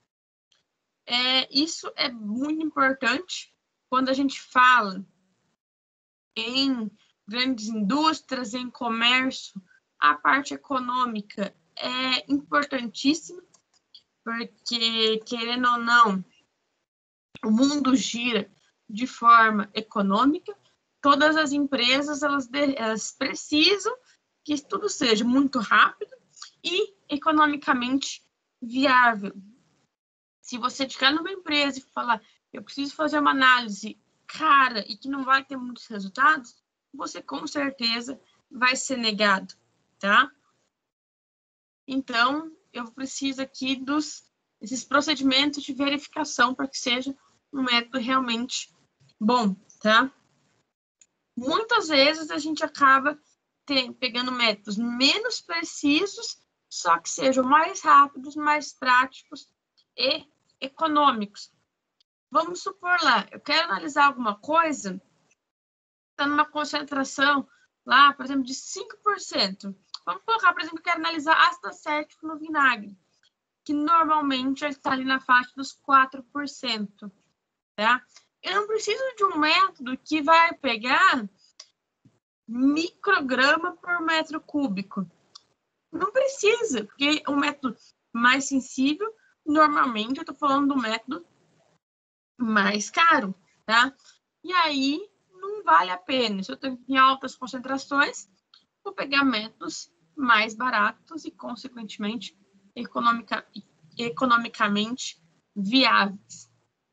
É, isso é muito importante quando a gente fala em grandes indústrias, em comércio. A parte econômica é importantíssima, porque, querendo ou não, o mundo gira de forma econômica. Todas as empresas, elas, elas precisam que tudo seja muito rápido e economicamente viável. Se você chegar numa empresa e falar, eu preciso fazer uma análise cara e que não vai ter muitos resultados, você com certeza vai ser negado, tá? Então, eu preciso aqui dos esses procedimentos de verificação para que seja um método realmente bom, tá? Muitas vezes a gente acaba ter, pegando métodos menos precisos, só que sejam mais rápidos, mais práticos e econômicos. Vamos supor lá, eu quero analisar alguma coisa, está numa concentração lá, por exemplo, de cinco por cento. Vamos colocar, por exemplo, eu quero analisar ácido acético no vinagre, que normalmente está ali na faixa dos quatro por cento, tá? Eu não preciso de um método que vai pegar micrograma por metro cúbico. Não precisa, porque o método mais sensível, normalmente eu estou falando do método mais caro, tá? E aí, não vale a pena. Se eu tenho em altas concentrações, vou pegar métodos mais baratos e, consequentemente, economica, economicamente viáveis.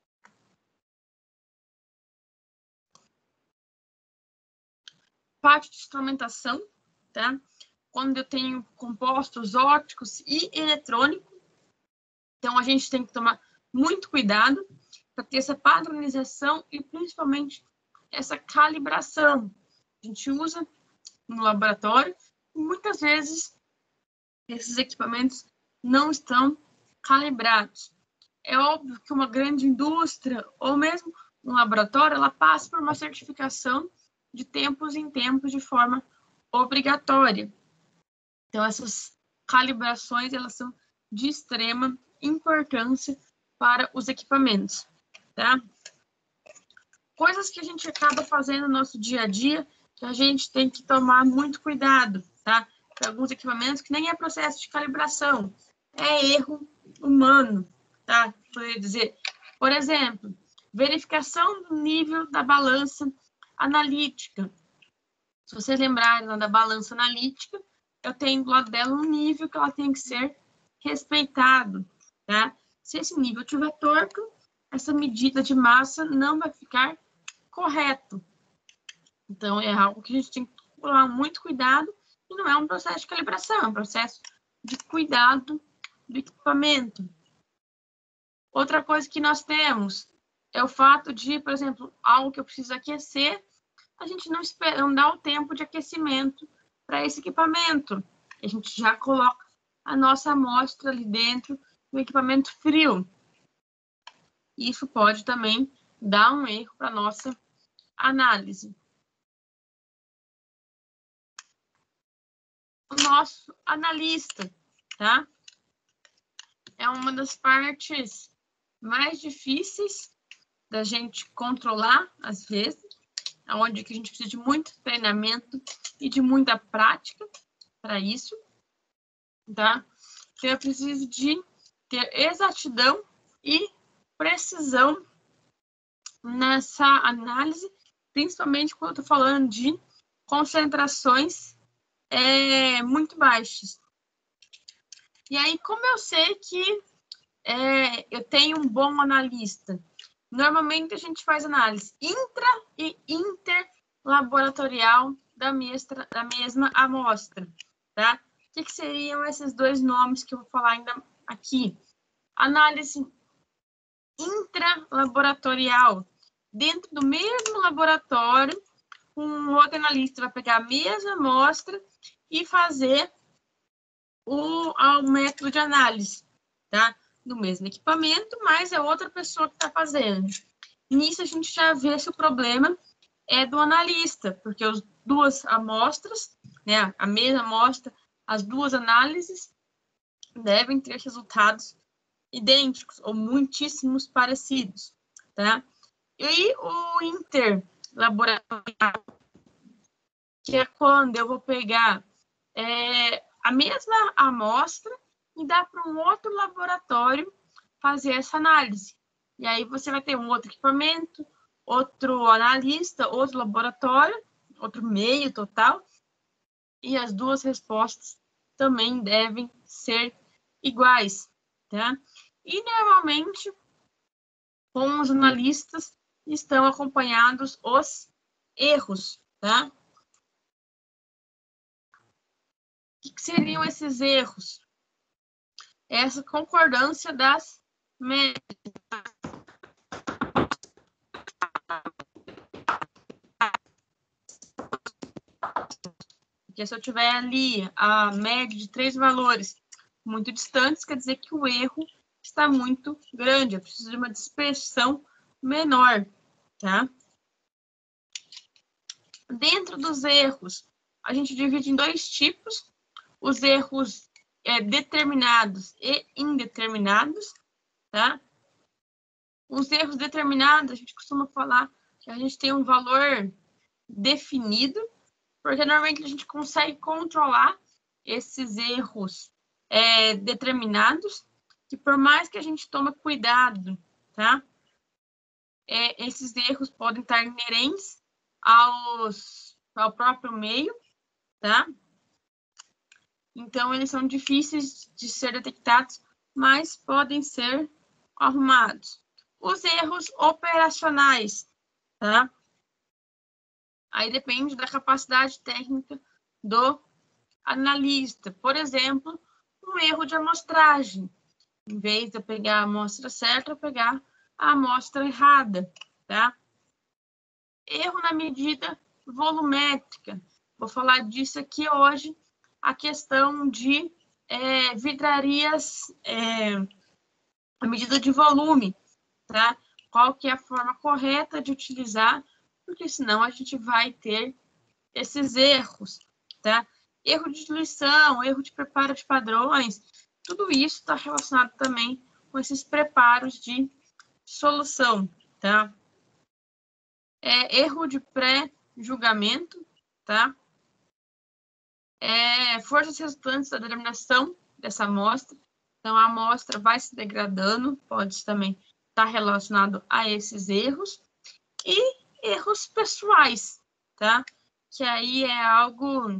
Parte de instrumentação, tá? Quando eu tenho compostos ópticos e eletrônicos, então a gente tem que tomar muito cuidado para ter essa padronização e principalmente essa calibração. A gente usa no laboratório e muitas vezes esses equipamentos não estão calibrados. É óbvio que uma grande indústria ou mesmo um laboratório, ela passa por uma certificação de tempos em tempos de forma obrigatória. Então, essas calibrações, elas são de extrema importância para os equipamentos, tá? Coisas que a gente acaba fazendo no nosso dia a dia, que a gente tem que tomar muito cuidado, tá? Para alguns equipamentos que nem é processo de calibração, é erro humano, tá? Por dizer, por exemplo, verificação do nível da balança analítica. Se vocês lembrarem lá da balança analítica, eu tenho do lado dela um nível que ela tem que ser respeitado, tá? Se esse nível estiver torto, essa medida de massa não vai ficar correto. Então, é algo que a gente tem que tomar muito cuidado e não é um processo de calibração, é um processo de cuidado do equipamento. Outra coisa que nós temos é o fato de, por exemplo, algo que eu preciso aquecer, a gente não, espera, não dá o tempo de aquecimento para esse equipamento. A gente já coloca a nossa amostra ali dentro do equipamento frio. Isso pode também dar um erro para a nossa análise. O nosso analista, tá? É uma das partes mais difíceis da gente controlar, às vezes, onde que a gente precisa de muito treinamento e de muita prática para isso, tá? Então, eu preciso de ter exatidão e precisão nessa análise, principalmente quando eu estou falando de concentrações é, muito baixas. E aí, como eu sei que é, eu tenho um bom analista? Normalmente a gente faz análise intra e interlaboratorial da mesma, da mesma amostra, tá? O que, que seriam esses dois nomes que eu vou falar ainda aqui? Análise intralaboratorial. Dentro do mesmo laboratório, um outro analista vai pegar a mesma amostra e fazer o, o método de análise, tá? Do mesmo equipamento, mas é outra pessoa que está fazendo. Nisso, a gente já vê se o problema é do analista, porque as duas amostras, né, a mesma amostra, as duas análises devem ter resultados idênticos ou muitíssimos parecidos, tá? E o interlaboratorial, que é quando eu vou pegar é, a mesma amostra e dar para um outro laboratório fazer essa análise. E aí você vai ter um outro equipamento, outro analista, outro laboratório, outro meio total, e as duas respostas também devem ser iguais, tá? E normalmente, com os analistas, estão acompanhados os erros, tá? O que seriam esses erros? Essa concordância das médias. Porque se eu tiver ali a média de três valores muito distantes, quer dizer que o erro está muito grande. Eu preciso de uma dispersão menor, tá? Dentro dos erros, a gente divide em dois tipos. Os erros é, determinados e indeterminados, tá? Os erros determinados, a gente costuma falar que a gente tem um valor definido, porque normalmente a gente consegue controlar esses erros é, determinados, que por mais que a gente tome cuidado, tá? É, esses erros podem estar inerentes aos, ao próprio meio, tá? Então, eles são difíceis de ser detectados, mas podem ser arrumados. Os erros operacionais, tá? Aí depende da capacidade técnica do analista. Por exemplo, um erro de amostragem. Em vez de eu pegar a amostra certa, eu pegar a amostra errada, tá? Erro na medida volumétrica. Vou falar disso aqui hoje. A questão de é, vidrarias, é, a medida de volume, tá? Qual que é a forma correta de utilizar, porque senão a gente vai ter esses erros, tá? Erro de diluição, erro de preparo de padrões, tudo isso está relacionado também com esses preparos de solução, tá? É, erro de pré-julgamento, tá? É, forças resultantes da determinação dessa amostra. Então, a amostra vai se degradando, pode também estar relacionado a esses erros. E erros pessoais, tá? Que aí é algo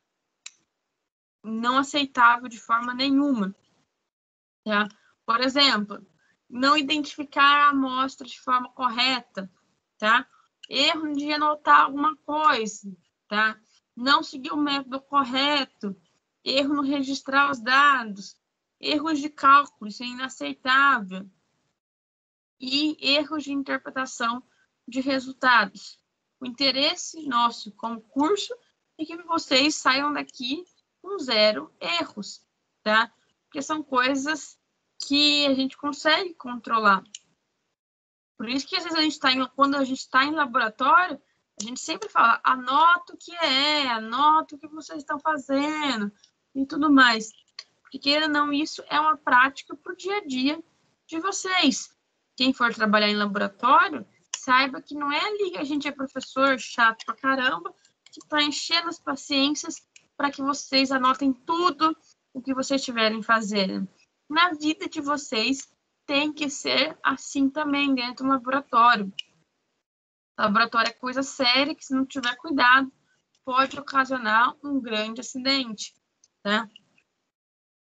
não aceitável de forma nenhuma, tá? Por exemplo, não identificar a amostra de forma correta, tá? Erro de anotar alguma coisa, tá? Não seguir o método correto, erro no registrar os dados, erros de cálculo, isso é inaceitável, e erros de interpretação de resultados. O interesse nosso como curso é que vocês saiam daqui com zero erros, tá? Porque são coisas que a gente consegue controlar. Por isso que às vezes a gente tá em, quando a gente está em laboratório, a gente sempre fala, anota o que é, anota o que vocês estão fazendo e tudo mais. Porque, queira ou não, isso é uma prática para o dia a dia de vocês. Quem for trabalhar em laboratório, saiba que não é ali que a gente é professor chato pra caramba, que está enchendo as paciências para que vocês anotem tudo o que vocês estiverem fazendo. Na vida de vocês, tem que ser assim também, dentro do laboratório. O laboratório é coisa séria, que se não tiver cuidado, pode ocasionar um grande acidente, tá?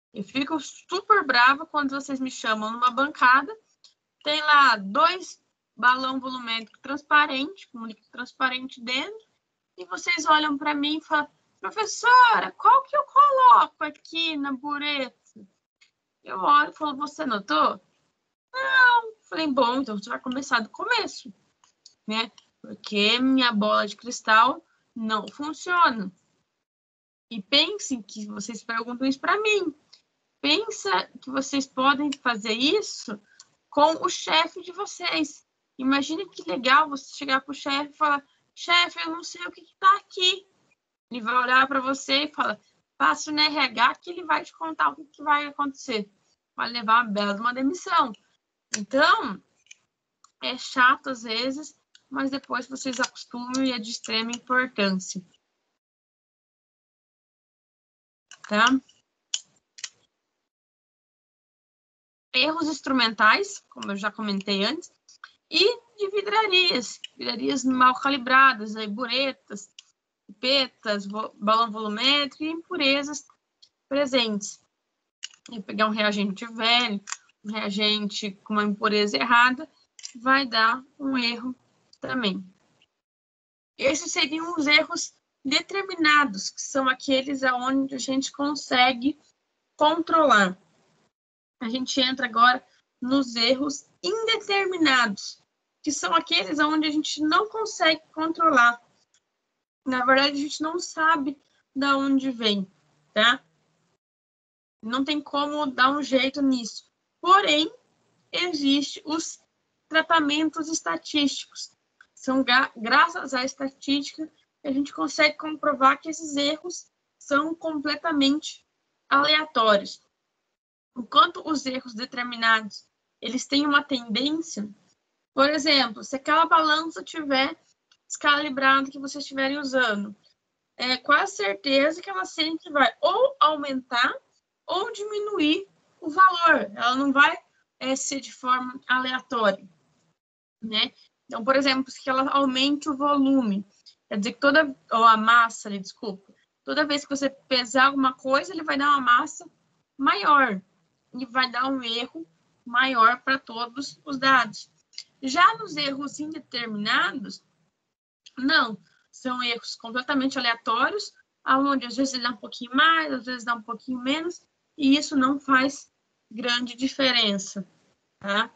Eu fico super brava quando vocês me chamam numa bancada, tem lá dois balão volumétrico transparente, com líquido transparente dentro, e vocês olham para mim e falam, professora, qual que eu coloco aqui na bureta? Eu olho e falo, você notou? Não. Falei, bom, então você vai começar do começo, né? Porque minha bola de cristal não funciona. E pensem que vocês perguntam isso para mim. Pensa que vocês podem fazer isso com o chefe de vocês. Imagina que legal você chegar para o chefe e falar, chefe, eu não sei o que está aqui. Ele vai olhar para você e fala, passa no R H que ele vai te contar o que, que vai acontecer. Vai levar uma bela de uma demissão. Então, é chato às vezes, mas depois vocês acostumam e é de extrema importância. Tá? Erros instrumentais, como eu já comentei antes, e de vidrarias, vidrarias mal calibradas, aí, buretas, pipetas, vo balão volumétrico e impurezas presentes. E pegar um reagente velho, um reagente com uma impureza errada, vai dar um erro também. Esses seriam os erros determinados, que são aqueles aonde a gente consegue controlar. A gente entra agora nos erros indeterminados, que são aqueles onde a gente não consegue controlar. Na verdade, a gente não sabe de onde vem, tá? Não tem como dar um jeito nisso. Porém, existem os tratamentos estatísticos. São gra graças à estatística que a gente consegue comprovar que esses erros são completamente aleatórios. Enquanto os erros determinados, eles têm uma tendência, por exemplo, se aquela balança tiver descalibrada que vocês estiverem usando, é quase certeza que ela sempre vai ou aumentar ou diminuir o valor. Ela não vai é, ser de forma aleatória, né? Então, por exemplo, se ela aumente o volume, quer dizer que toda, ou a massa, desculpa, toda vez que você pesar alguma coisa, ele vai dar uma massa maior e vai dar um erro maior para todos os dados. Já nos erros indeterminados, não, são erros completamente aleatórios, onde às vezes ele dá um pouquinho mais, às vezes dá um pouquinho menos, e isso não faz grande diferença, tá?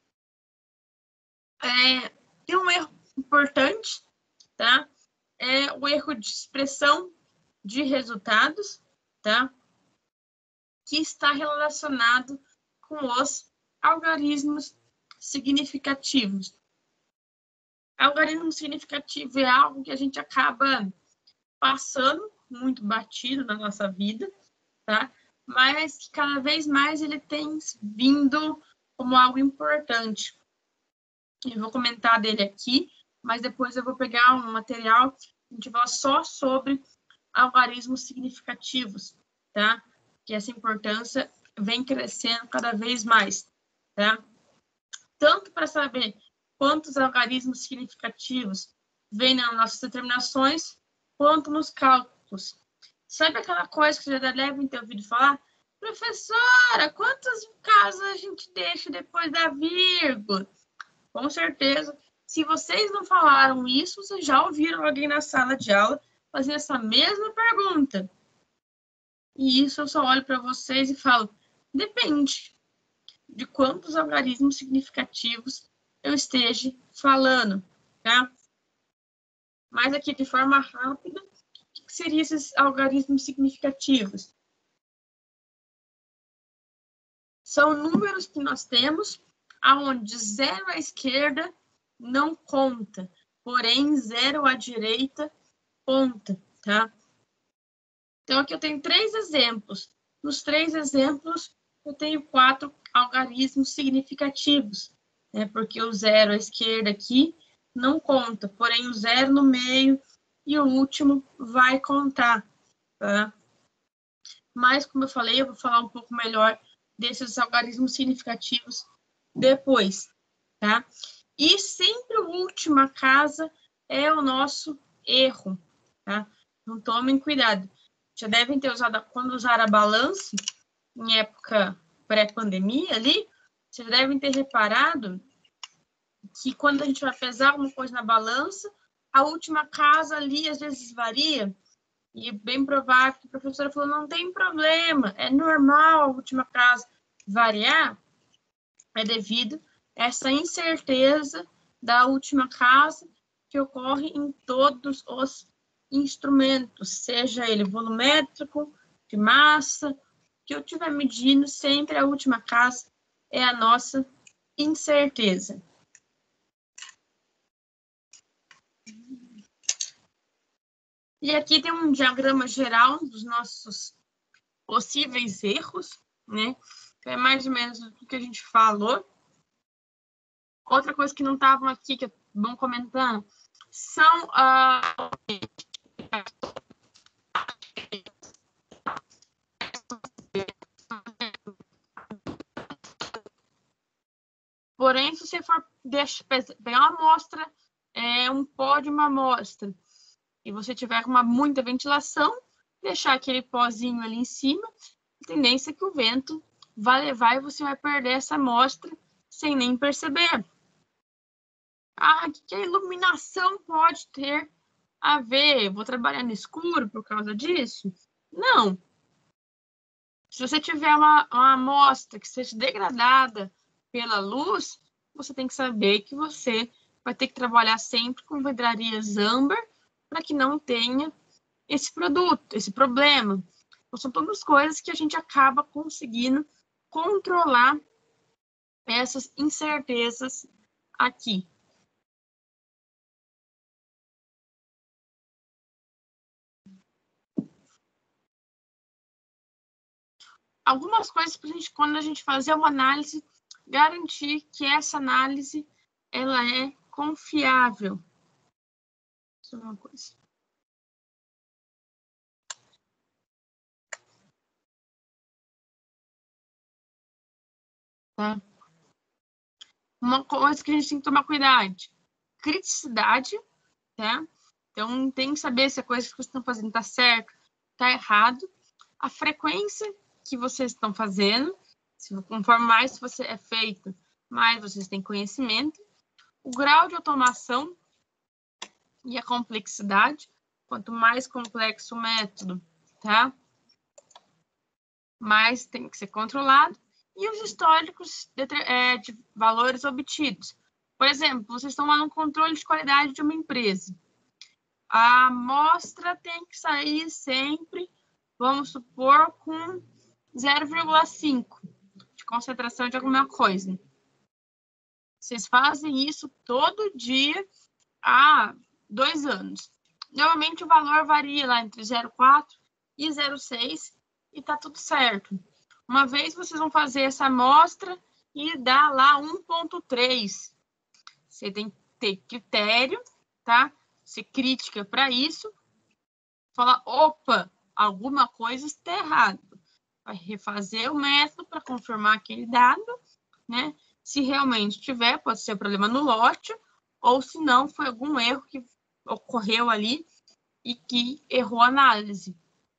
É, tem um erro importante, tá? É o erro de expressão de resultados, tá? Que está relacionado com os algarismos significativos. Algarismo significativo é algo que a gente acaba passando muito batido na nossa vida, tá? Mas que cada vez mais ele tem vindo como algo importante. Eu vou comentar dele aqui, mas depois eu vou pegar um material que a gente fala só sobre algarismos significativos, tá? Que essa importância vem crescendo cada vez mais, tá? Tanto para saber quantos algarismos significativos vêm nas nossas determinações, quanto nos cálculos. Sabe aquela coisa que você já deve ter ouvido falar? Professora, quantos casos a gente deixa depois da vírgula? Com certeza, se vocês não falaram isso, vocês já ouviram alguém na sala de aula fazer essa mesma pergunta. E isso eu só olho para vocês e falo, depende de quantos algarismos significativos eu esteja falando, tá? Mas aqui, de forma rápida, o que seriam esses algarismos significativos? São números que nós temos aonde zero à esquerda não conta, porém zero à direita conta, tá? Então, aqui eu tenho três exemplos. Nos três exemplos, eu tenho quatro algarismos significativos, né? Porque o zero à esquerda aqui não conta, porém o zero no meio e o último vai contar, tá? Mas, como eu falei, eu vou falar um pouco melhor desses algarismos significativos depois, tá? E sempre o último a casa é o nosso erro, tá? Então, tomem cuidado. Já devem ter usado, quando usar a balança, em época pré-pandemia ali, vocês devem ter reparado que quando a gente vai pesar alguma coisa na balança, a última casa ali às vezes varia, e é bem provável que a professora falou, não tem problema, é normal a última casa variar, é devido a essa incerteza da última casa que ocorre em todos os instrumentos, seja ele volumétrico, de massa, que eu estiver medindo, sempre a última casa é a nossa incerteza. E aqui tem um diagrama geral dos nossos possíveis erros, né? Então, é mais ou menos o que a gente falou. Outra coisa que não estavam aqui, que é bom comentar, são a... Porém, se você for deixar, pegar uma amostra, é, um pó de uma amostra, e você tiver uma muita ventilação, deixar aquele pozinho ali em cima, a tendência é que o vento vai levar e você vai perder essa amostra sem nem perceber. Ah, o que a iluminação pode ter a ver? Vou trabalhar no escuro por causa disso? Não. Se você tiver uma, uma amostra que seja degradada pela luz, você tem que saber que você vai ter que trabalhar sempre com vidrarias âmbar para que não tenha esse produto, esse problema. Então, são todas coisas que a gente acaba conseguindo controlar essas incertezas aqui. Algumas coisas para a gente, quando a gente fazer uma análise, garantir que essa análise ela é confiável. Isso é uma coisa. Tá? Uma coisa que a gente tem que tomar cuidado, criticidade, tá? Então, tem que saber se a coisa que vocês estão fazendo está certo, está errado, a frequência que vocês estão fazendo, se, conforme mais você é feito, mais vocês têm conhecimento, o grau de automação e a complexidade, quanto mais complexo o método, tá? Mais tem que ser controlado, e os históricos de, é, de valores obtidos. Por exemplo, vocês estão lá no controle de qualidade de uma empresa. A amostra tem que sair sempre, vamos supor, com zero vírgula cinco de concentração de alguma coisa. Vocês fazem isso todo dia há dois anos. Normalmente o valor varia lá entre zero vírgula quatro e zero vírgula seis e tá tudo certo. Uma vez vocês vão fazer essa amostra e dá lá um ponto três. Você tem que ter critério, tá? Ser crítica para isso. Falar, opa, alguma coisa está errada. Vai refazer o método para confirmar aquele dado, né? Se realmente tiver, pode ser problema no lote, ou se não, foi algum erro que ocorreu ali e que errou a análise.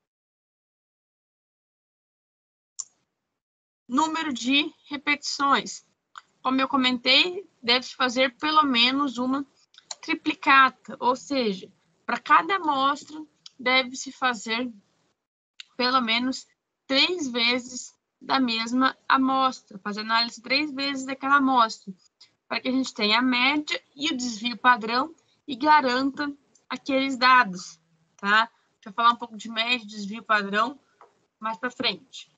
Número de repetições. Como eu comentei, deve-se fazer pelo menos uma triplicata, ou seja, para cada amostra, deve-se fazer pelo menos três vezes da mesma amostra, fazer análise três vezes daquela amostra, para que a gente tenha a média e o desvio padrão e garanta aqueles dados, tá? A gente vai falar um pouco de média e desvio padrão mais para frente.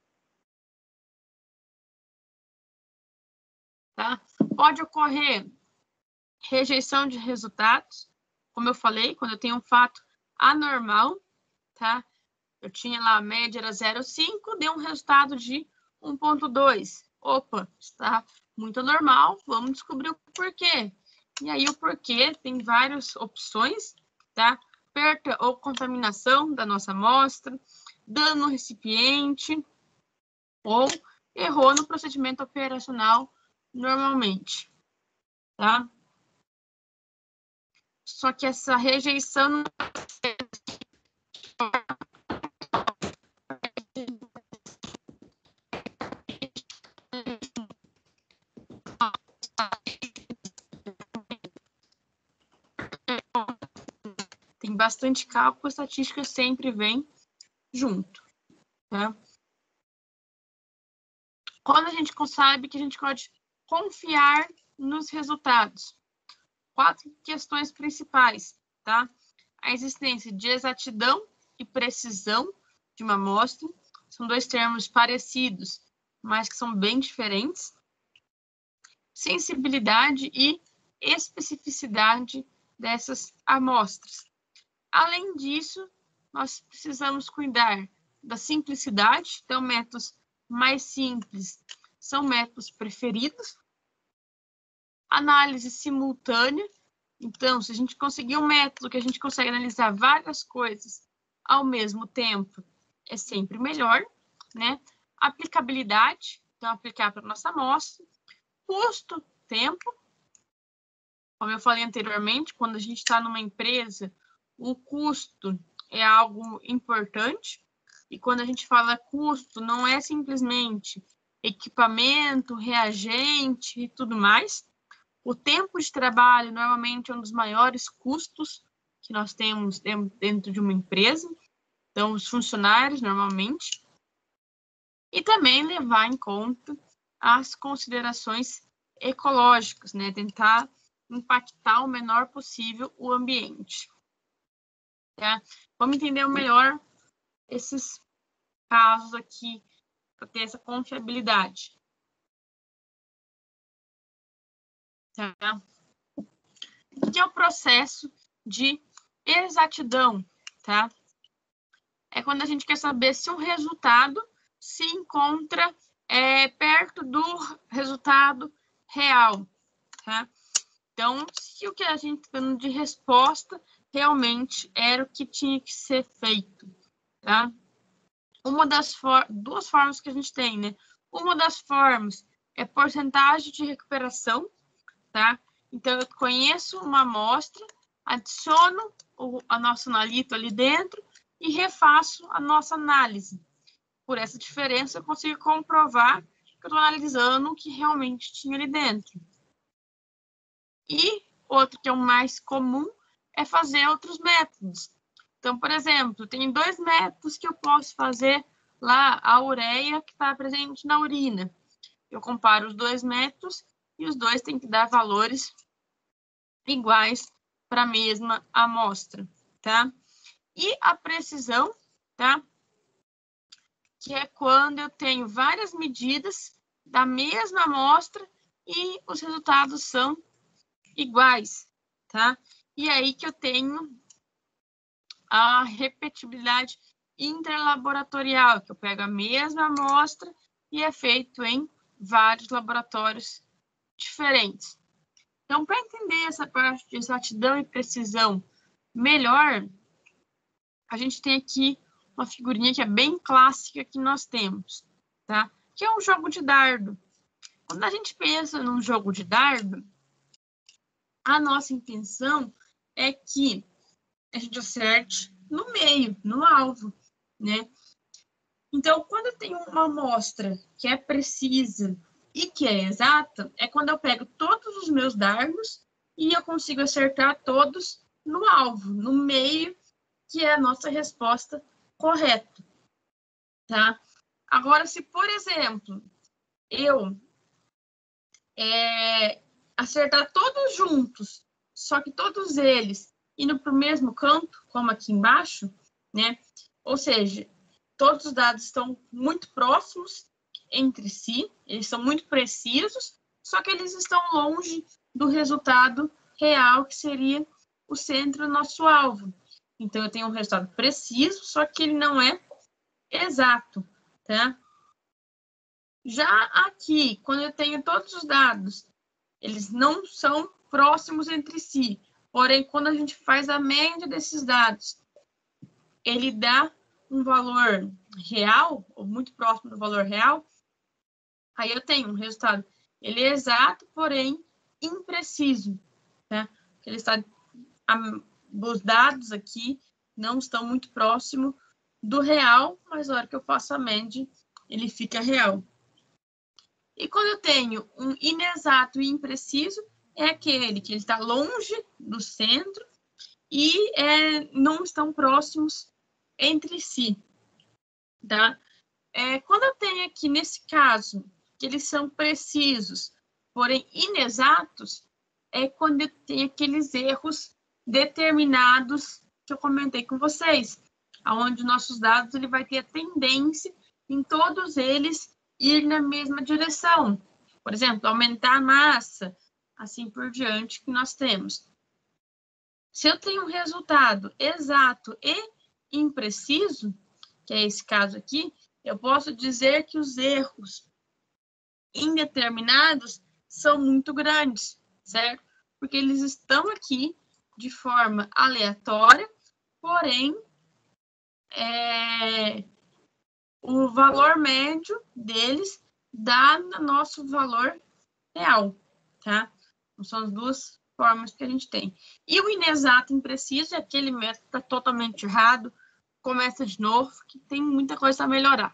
Tá? Pode ocorrer rejeição de resultados, como eu falei, quando eu tenho um fato anormal, tá? Eu tinha lá, a média era zero vírgula cinco, deu um resultado de um ponto dois. Opa, está muito anormal, vamos descobrir o porquê. E aí o porquê tem várias opções, tá? Perda ou contaminação da nossa amostra, dano no recipiente, ou errou no procedimento operacional normalmente, tá? Só que essa rejeição não tem bastante cálculo, a estatística sempre vem junto, tá? Quando a gente sabe que a gente pode confiar nos resultados. Quatro questões principais, tá? A existência de exatidão e precisão de uma amostra. São dois termos parecidos, mas que são bem diferentes. Sensibilidade e especificidade dessas amostras. Além disso, nós precisamos cuidar da simplicidade, então métodos mais simples são métodos preferidos. Análise simultânea, então, se a gente conseguir um método que a gente consegue analisar várias coisas ao mesmo tempo, é sempre melhor, né? Aplicabilidade, então aplicar para a nossa amostra. Custo, tempo. Como eu falei anteriormente, quando a gente está numa empresa, o custo é algo importante. E quando a gente fala custo, não é simplesmente equipamento, reagente e tudo mais. O tempo de trabalho, normalmente, é um dos maiores custos que nós temos dentro de uma empresa. Então, os funcionários, normalmente. E também levar em conta as considerações ecológicas, né? Tentar impactar o menor possível o ambiente. Tá? Vamos entender melhor esses casos aqui, para ter essa confiabilidade. Tá? O que é o processo de exatidão, tá? É quando a gente quer saber se um resultado se encontra é, perto do resultado real, tá? Então, se o que a gente está dando de resposta realmente era o que tinha que ser feito, tá? Uma das for- duas formas que a gente tem, né? Uma das formas é porcentagem de recuperação, tá? Então, eu conheço uma amostra, adiciono o a nosso analito ali dentro e refaço a nossa análise. Por essa diferença, eu consigo comprovar que eu estou analisando o que realmente tinha ali dentro. E outro que é o mais comum é fazer outros métodos. Então, por exemplo, tem dois métodos que eu posso fazer lá a ureia que está presente na urina. Eu comparo os dois métodos e os dois têm que dar valores iguais para a mesma amostra, tá? E a precisão, tá? Que é quando eu tenho várias medidas da mesma amostra e os resultados são iguais, tá? E aí que eu tenho a repetibilidade interlaboratorial, que eu pego a mesma amostra e é feito em vários laboratórios diferentes. Então, para entender essa parte de exatidão e precisão melhor, a gente tem aqui uma figurinha que é bem clássica que nós temos, tá? Que é um jogo de dardo. Quando a gente pensa num jogo de dardo, a nossa intenção é que a gente acerte no meio, no alvo, né? Então, quando eu tenho uma amostra que é precisa e que é exata, é quando eu pego todos os meus dardos e eu consigo acertar todos no alvo, no meio, que é a nossa resposta correta, tá? Agora, se, por exemplo, eu é, acertar todos juntos, só que todos eles indo para o mesmo canto, como aqui embaixo, né? Ou seja, todos os dados estão muito próximos entre si, eles são muito precisos, só que eles estão longe do resultado real, que seria o centro do nosso alvo. Então, eu tenho um resultado preciso, só que ele não é exato, tá? Já aqui, quando eu tenho todos os dados, eles não são próximos entre si. Porém, quando a gente faz a média desses dados, ele dá um valor real, ou muito próximo do valor real, aí eu tenho um resultado. Ele é exato, porém impreciso, tá? Ele está, os dados aqui não estão muito próximos do real, mas na hora que eu faço a média, ele fica real. E quando eu tenho um inexato e impreciso, é aquele que ele está longe do centro e é, não estão próximos entre si, tá? É, quando eu tenho aqui, nesse caso, que eles são precisos, porém inexatos, é quando eu tenho aqueles erros determinados que eu comentei com vocês, onde nossos dados ele vai ter a tendência em todos eles ir na mesma direção. Por exemplo, aumentar a massa, assim por diante, que nós temos. Se eu tenho um resultado exato e impreciso, que é esse caso aqui, eu posso dizer que os erros indeterminados são muito grandes, certo? Porque eles estão aqui de forma aleatória, porém, é, o valor médio deles dá no nosso valor real, tá? Então, são as duas formas que a gente tem. E o inexato e impreciso é aquele método que está totalmente errado, começa de novo, que tem muita coisa a melhorar.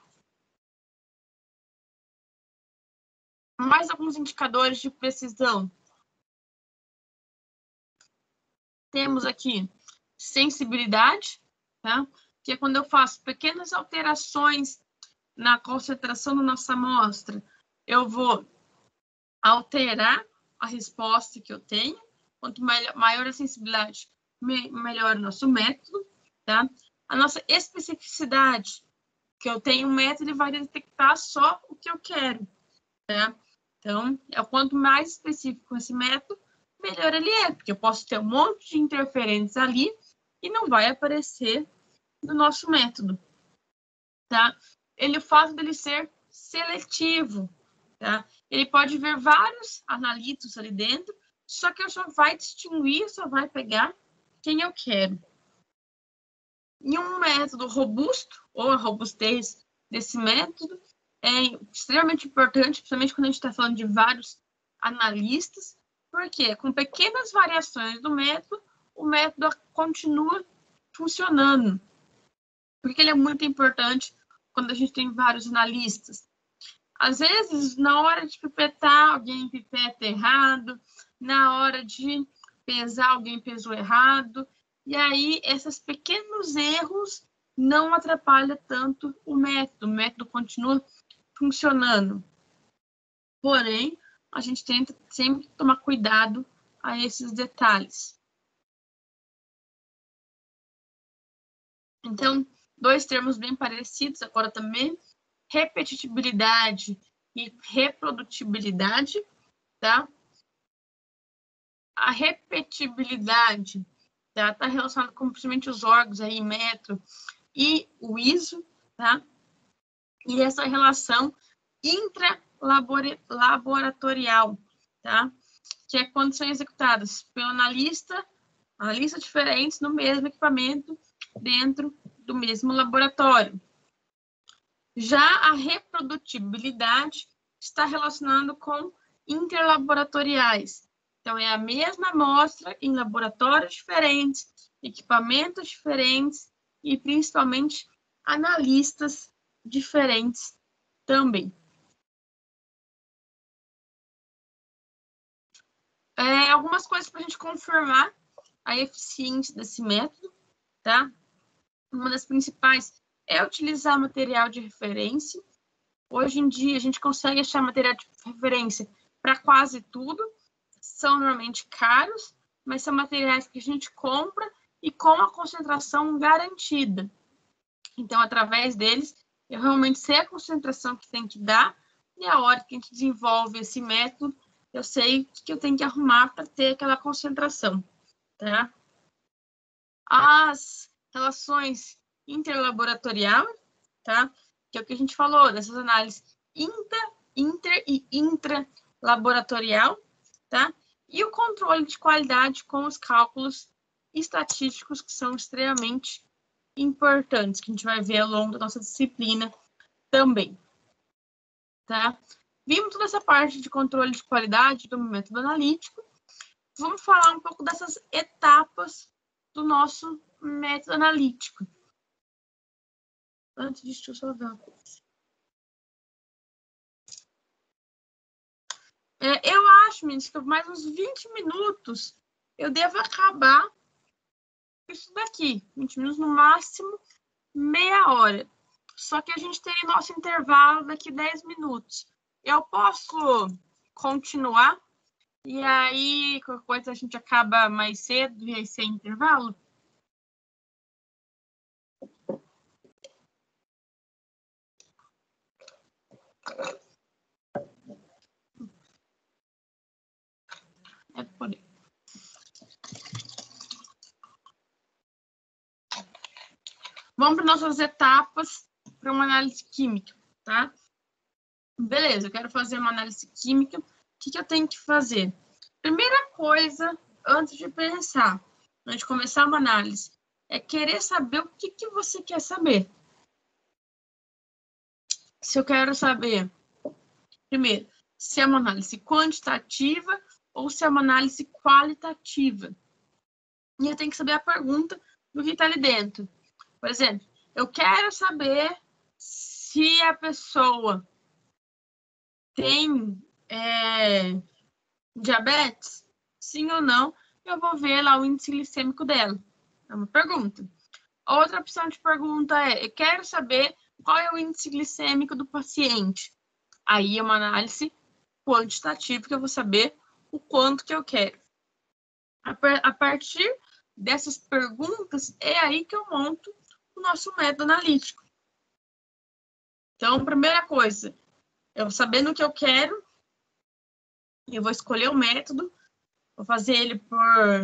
Mais alguns indicadores de precisão. Temos aqui sensibilidade, tá? Que é quando eu faço pequenas alterações na concentração da nossa amostra, eu vou alterar a resposta que eu tenho. Quanto maior a sensibilidade, melhor o nosso método, tá? A nossa especificidade, que eu tenho um método, ele vai detectar só o que eu quero, tá? Então, é o quanto mais específico esse método, melhor ele é, porque eu posso ter um monte de interferentes ali e não vai aparecer no nosso método, tá? Ele, o fato dele ser seletivo, tá? Ele pode ver vários analitos ali dentro, só que eu só vai distinguir, só vai pegar quem eu quero. E um método robusto, ou a robustez desse método, é extremamente importante, principalmente quando a gente está falando de vários analistas, porque com pequenas variações do método, o método continua funcionando. Porque ele é muito importante quando a gente tem vários analistas. Às vezes, na hora de pipetar, alguém pipeta errado, na hora de pesar, alguém pesou errado, e aí esses pequenos erros não atrapalham tanto o método, o método continua funcionando. Porém, a gente tenta sempre tomar cuidado a esses detalhes. Então, dois termos bem parecidos agora também, repetitibilidade e reprodutibilidade, tá? A repetibilidade está tá relacionada com principalmente os órgãos aí, metro e o I S O, tá? E essa relação intralaboratorial, tá? Que é quando são executadas pelo analista, analistas diferentes no mesmo equipamento dentro do mesmo laboratório. Já a reprodutibilidade está relacionando com interlaboratoriais. Então, é a mesma amostra em laboratórios diferentes, equipamentos diferentes e, principalmente, analistas diferentes também. É, algumas coisas para a gente confirmar a eficiência desse método, tá? Uma das principais é utilizar material de referência. Hoje em dia, a gente consegue achar material de referência para quase tudo. São normalmente caros, mas são materiais que a gente compra e com a concentração garantida. Então, através deles, eu realmente sei a concentração que tem que dar e a hora que a gente desenvolve esse método, eu sei o que eu tenho que arrumar para ter aquela concentração, tá? As relações interlaboratoriais, tá? Que é o que a gente falou, dessas análises inter, inter e intralaboratorial, tá? E o controle de qualidade com os cálculos estatísticos, que são extremamente importantes, que a gente vai ver ao longo da nossa disciplina também, tá? Vimos toda essa parte de controle de qualidade do método analítico. Vamos falar um pouco dessas etapas do nosso método analítico. Antes disso, deixa eu só ver uma coisa. É, eu acho, meninas, que mais uns vinte minutos eu devo acabar isso daqui, vinte minutos no máximo, meia hora. Só que a gente tem nosso intervalo daqui dez minutos. Eu posso continuar? E aí, qualquer coisa, a gente acaba mais cedo e aí sem intervalo? É por aí. Vamos para nossas etapas para uma análise química, tá? Beleza, eu quero fazer uma análise química. O que, que eu tenho que fazer? Primeira coisa, antes de pensar, antes de começar uma análise, é querer saber o que, que você quer saber. Se eu quero saber, primeiro, se é uma análise quantitativa ou se é uma análise qualitativa. E eu tenho que saber a pergunta do que está ali dentro. Por exemplo, eu quero saber se a pessoa tem é, diabetes, sim ou não, eu vou ver lá o índice glicêmico dela. É uma pergunta. Outra opção de pergunta é, eu quero saber qual é o índice glicêmico do paciente. Aí é uma análise quantitativa que eu vou saber o quanto que eu quero. A partir dessas perguntas, é aí que eu monto o nosso método analítico. Então, primeira coisa, eu sabendo o que eu quero, eu vou escolher o método, vou fazer ele por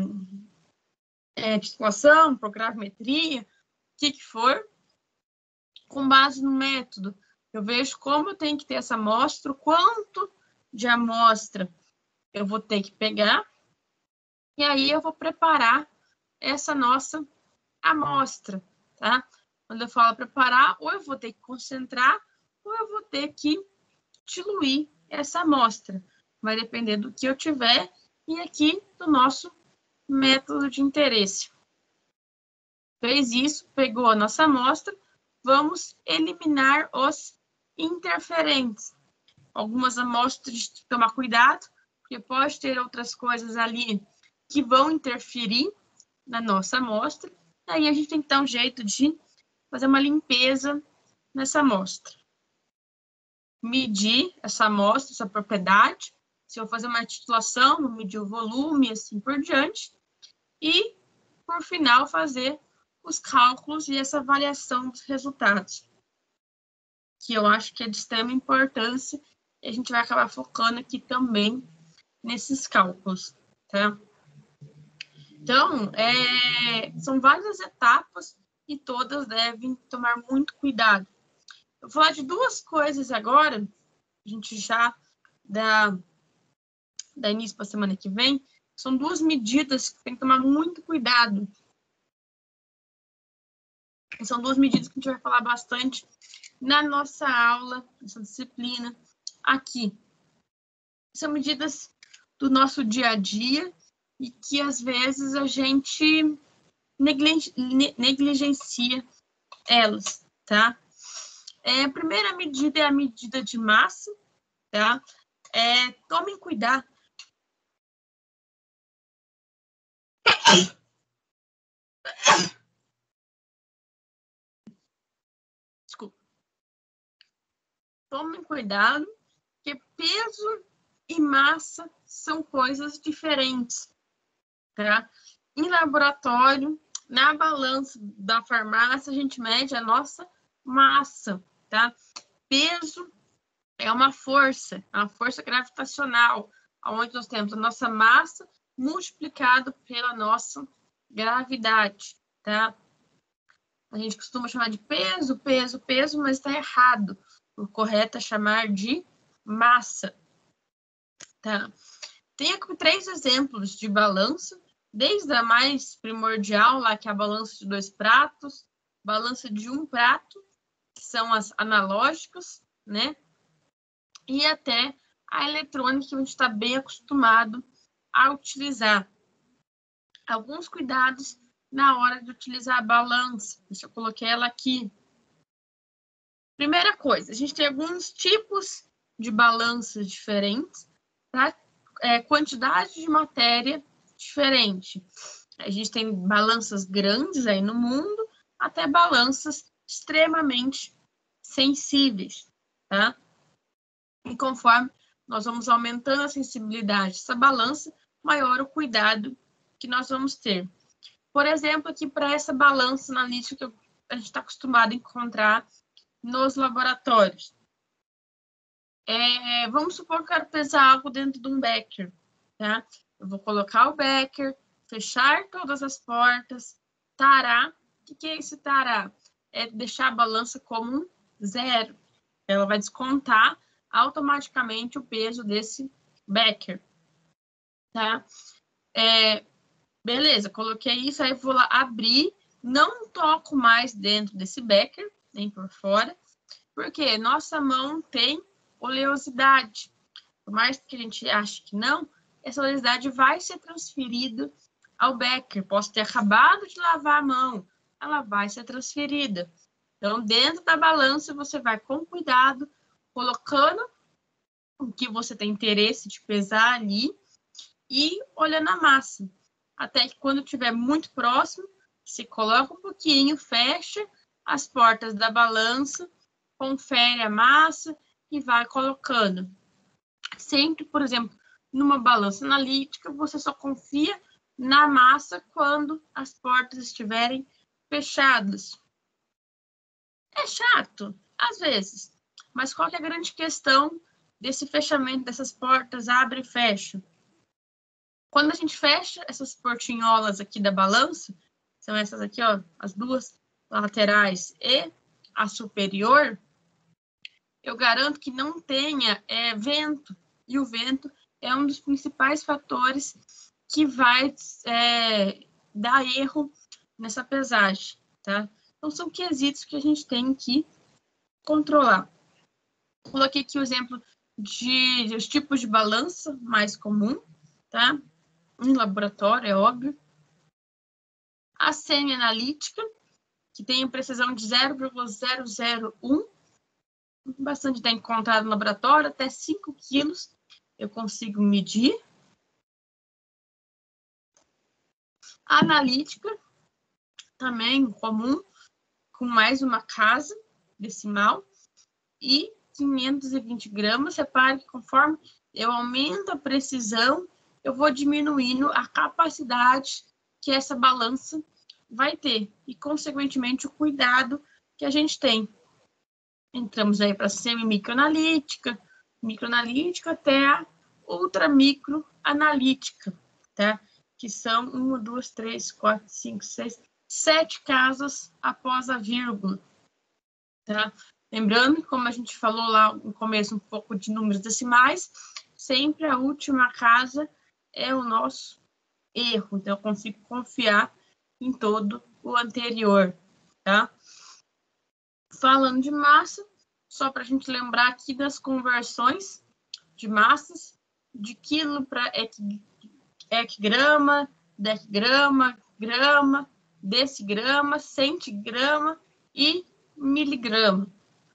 é, titulação, por gravimetria, o que que for. Com base no método, eu vejo como eu tenho que ter essa amostra, o quanto de amostra eu vou ter que pegar, e aí eu vou preparar essa nossa amostra, tá? Quando eu falo preparar, ou eu vou ter que concentrar, ou eu vou ter que diluir essa amostra. Vai depender do que eu tiver e aqui do nosso método de interesse. Fez isso, pegou a nossa amostra, vamos eliminar os interferentes. Algumas amostras tem que tomar cuidado, porque pode ter outras coisas ali que vão interferir na nossa amostra. Aí a gente tem que dar um jeito de fazer uma limpeza nessa amostra. Medir essa amostra, essa propriedade. Se eu fazer uma titulação, vou medir o volume e assim por diante. E, por final, fazer os cálculos e essa avaliação dos resultados, que eu acho que é de extrema importância, e a gente vai acabar focando aqui também nesses cálculos, tá? Então, é, são várias etapas e todas devem tomar muito cuidado. Eu vou falar de duas coisas agora, a gente já dá, dá início para a semana que vem, são duas medidas que tem que tomar muito cuidado. São duas medidas que a gente vai falar bastante na nossa aula, nessa disciplina aqui. São medidas do nosso dia a dia e que, às vezes, a gente negligencia elas, tá? É, a primeira medida é a medida de massa, tá? É, tomem cuidado. Desculpa. Tomem cuidado, porque peso e massa são coisas diferentes, tá? Em laboratório, na balança da farmácia, a gente mede a nossa massa, tá? Peso é uma força, é uma força gravitacional, onde nós temos a nossa massa multiplicado pela nossa gravidade, tá? A gente costuma chamar de peso, peso, peso, mas está errado. O correto é chamar de massa, tá? Tem aqui três exemplos de balança, desde a mais primordial, lá que é a balança de dois pratos, balança de um prato, que são as analógicas, né? E até a eletrônica, que a gente está bem acostumado a utilizar. Alguns cuidados na hora de utilizar a balança. Deixa eu colocar ela aqui. Primeira coisa, a gente tem alguns tipos de balanças diferentes, tá? É, quantidade de matéria diferente. A gente tem balanças grandes aí no mundo, até balanças extremamente sensíveis, tá? E conforme nós vamos aumentando a sensibilidade dessa balança, maior o cuidado que nós vamos ter. Por exemplo, aqui para essa balança analítica que a gente está acostumado a encontrar nos laboratórios. É, vamos supor que eu quero pesar algo dentro de um becker, tá? Eu vou colocar o becker, fechar todas as portas, tarar. O que, que é esse tarar? É deixar a balança como um zero. Ela vai descontar automaticamente o peso desse becker, tá? É, beleza, coloquei isso, aí vou lá abrir, não toco mais dentro desse becker, nem por fora, porque nossa mão tem oleosidade. Por mais que a gente ache que não, essa oleosidade vai ser transferida ao becker. Posso ter acabado de lavar a mão, ela vai ser transferida. Então, dentro da balança, você vai com cuidado, colocando o que você tem interesse de pesar ali e olhando a massa. Até que quando estiver muito próximo, se coloca um pouquinho, fecha as portas da balança, confere a massa e vai colocando. Sempre, por exemplo, numa balança analítica, você só confia na massa quando as portas estiverem fechadas. É chato, às vezes, mas qual que é a grande questão desse fechamento dessas portas, abre e fecha? Quando a gente fecha essas portinholas aqui da balança, são essas aqui, ó, as duas laterais e a superior, eu garanto que não tenha é, vento, e o vento é um dos principais fatores que vai é, dar erro nessa pesagem, tá? Então, são quesitos que a gente tem que controlar. Coloquei aqui o exemplo de, de os tipos de balança mais comum, tá? Em laboratório, é óbvio. A semi-analítica, que tem precisão de zero vírgula zero zero um, bastante está encontrado no laboratório, até cinco quilos eu consigo medir. A analítica, também comum, com mais uma casa decimal, e quinhentos e vinte gramas. Repare que conforme eu aumento a precisão, eu vou diminuindo a capacidade que essa balança vai ter e, consequentemente, o cuidado que a gente tem. Entramos aí para a semi-microanalítica, microanalítica até a ultramicroanalítica, tá? Que são uma, duas, três, quatro, cinco, seis, sete casas após a vírgula, tá? Lembrando que, como a gente falou lá no começo, um pouco de números decimais, sempre a última casa é o nosso erro. Então, eu consigo confiar em todo o anterior, tá? Falando de massa, só para a gente lembrar aqui das conversões de massas, de quilo para hectograma, decagrama, grama, decigrama, centigrama e miligrama.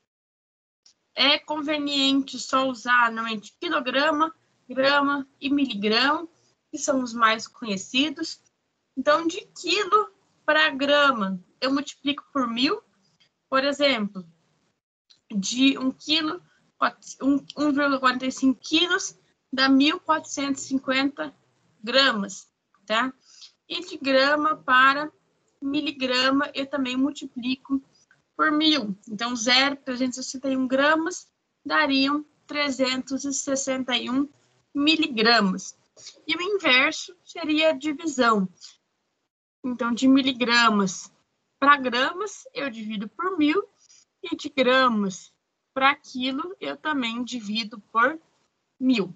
É conveniente só usar normalmente quilograma, grama e miligrama, que são os mais conhecidos. Então, de quilo para grama, eu multiplico por mil. Por exemplo, de um quilo, um vírgula quarenta e cinco quilos dá mil quatrocentos e cinquenta gramas, tá? E de grama para miligrama, eu também multiplico por mil. Então, zero vírgula trezentos e sessenta e um gramas dariam trezentos e sessenta e um miligramas. E o inverso seria a divisão. Então, de miligramas para gramas, eu divido por mil, e de gramas para quilo, eu também divido por mil.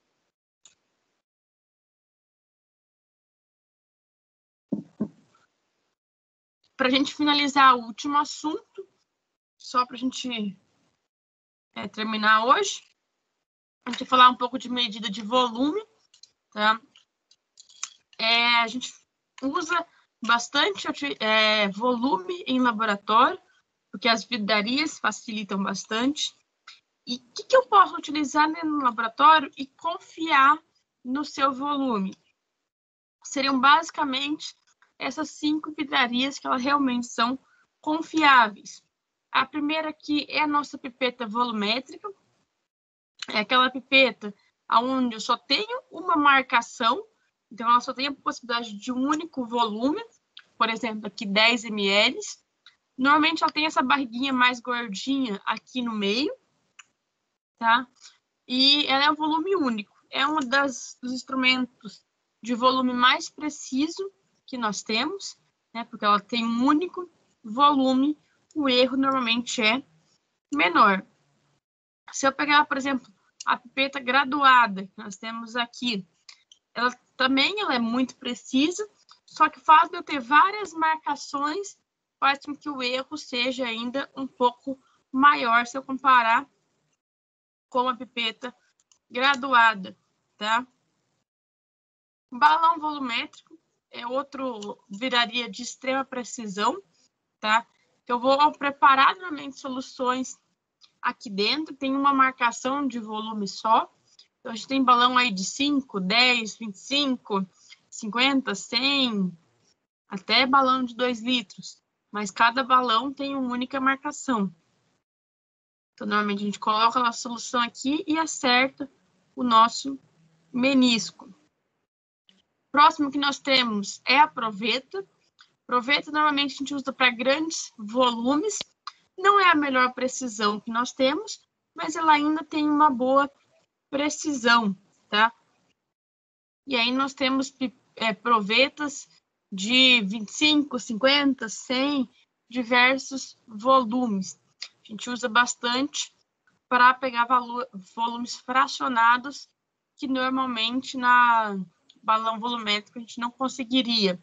Para a gente finalizar o último assunto, só para a gente é, terminar hoje, a gente vai falar um pouco de medida de volume, tá? É, a gente usa bastante é, volume em laboratório, porque as vidarias facilitam bastante. E o que, que eu posso utilizar no laboratório e confiar no seu volume? seriam basicamente essas cinco vidrarias que elas realmente são confiáveis. A primeira aqui é a nossa pipeta volumétrica. É aquela pipeta onde eu só tenho uma marcação, então ela só tem a possibilidade de um único volume, por exemplo, aqui dez mililitros. Normalmente ela tem essa barriguinha mais gordinha aqui no meio, tá? E ela é um volume único. É um das, dos instrumentos de volume mais preciso que nós temos, né? Porque ela tem um único volume, o erro normalmente é menor. Se eu pegar, por exemplo, a pipeta graduada, que nós temos aqui, ela também ela é muito precisa, só que o fato de eu ter várias marcações faz com que o erro seja ainda um pouco maior se eu comparar com a pipeta graduada, tá? Balão volumétrico é outro viraria de extrema precisão, tá? Eu vou preparar normalmente soluções aqui dentro, tem uma marcação de volume só. Então, a gente tem balão aí de cinco, dez, vinte e cinco, cinquenta, cem, até balão de dois litros. Mas cada balão tem uma única marcação. Então, normalmente a gente coloca a solução aqui e acerta o nosso menisco. Próximo que nós temos é a proveta. Proveta normalmente a gente usa para grandes volumes. Não é a melhor precisão que nós temos, mas ela ainda tem uma boa precisão, tá? E aí nós temos é, provetas de vinte e cinco, cinquenta, cem, diversos volumes. A gente usa bastante para pegar valor, volumes fracionados que normalmente na balão volumétrico a gente não conseguiria.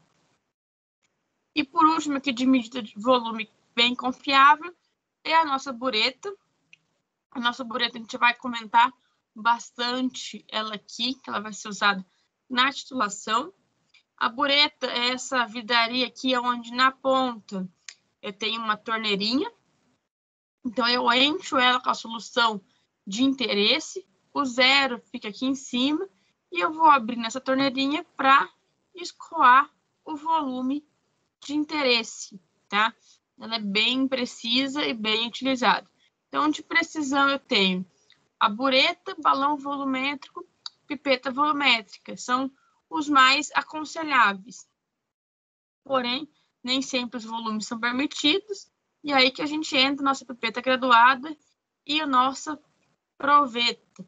E por último, aqui de medida de volume bem confiável, é a nossa bureta. A nossa bureta a gente vai comentar bastante ela aqui, que ela vai ser usada na titulação. A bureta é essa vidraria aqui, onde na ponta eu tenho uma torneirinha. Então, eu encho ela com a solução de interesse, o zero fica aqui em cima, e eu vou abrir nessa torneirinha para escoar o volume de interesse, tá? Ela é bem precisa e bem utilizada. Então, de precisão eu tenho a bureta, balão volumétrico, pipeta volumétrica. São os mais aconselháveis. Porém, nem sempre os volumes são permitidos. E aí que a gente entra na nossa pipeta graduada e a nossa proveta.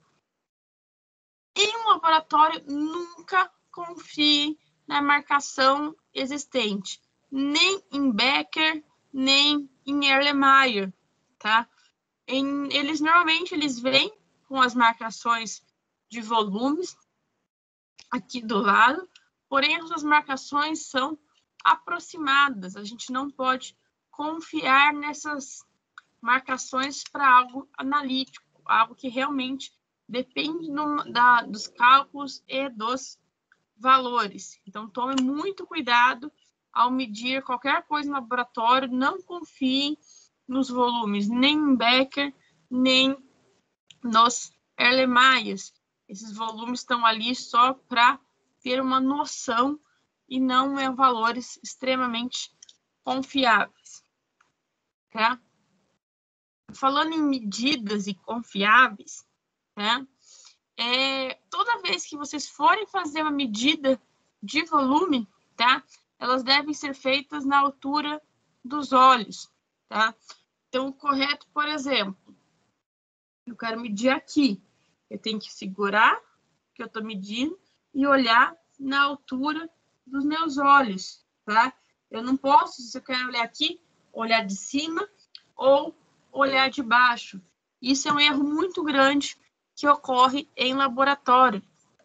Em um laboratório, nunca confie na marcação existente. Nem em Becker, nem em Erlenmeyer, tá? Em, eles normalmente eles vêm com as marcações de volumes aqui do lado, porém essas marcações são aproximadas. A gente não pode confiar nessas marcações para algo analítico, algo que realmente depende no, da, dos cálculos e dos valores. Então, tome muito cuidado ao medir qualquer coisa no laboratório, não confie nos volumes, nem em Becker, nem nos Erlenmeyer. Esses volumes estão ali só para ter uma noção e não em valores extremamente confiáveis, tá? Falando em medidas e confiáveis, tá? É, toda vez que vocês forem fazer uma medida de volume, tá? Elas devem ser feitas na altura dos olhos, tá? Então, o correto, por exemplo, eu quero medir aqui. Eu tenho que segurar o que eu estou medindo e olhar na altura dos meus olhos, tá? Eu não posso, se eu quero olhar aqui, olhar de cima ou olhar de baixo. Isso é um erro muito grande que ocorre em laboratório.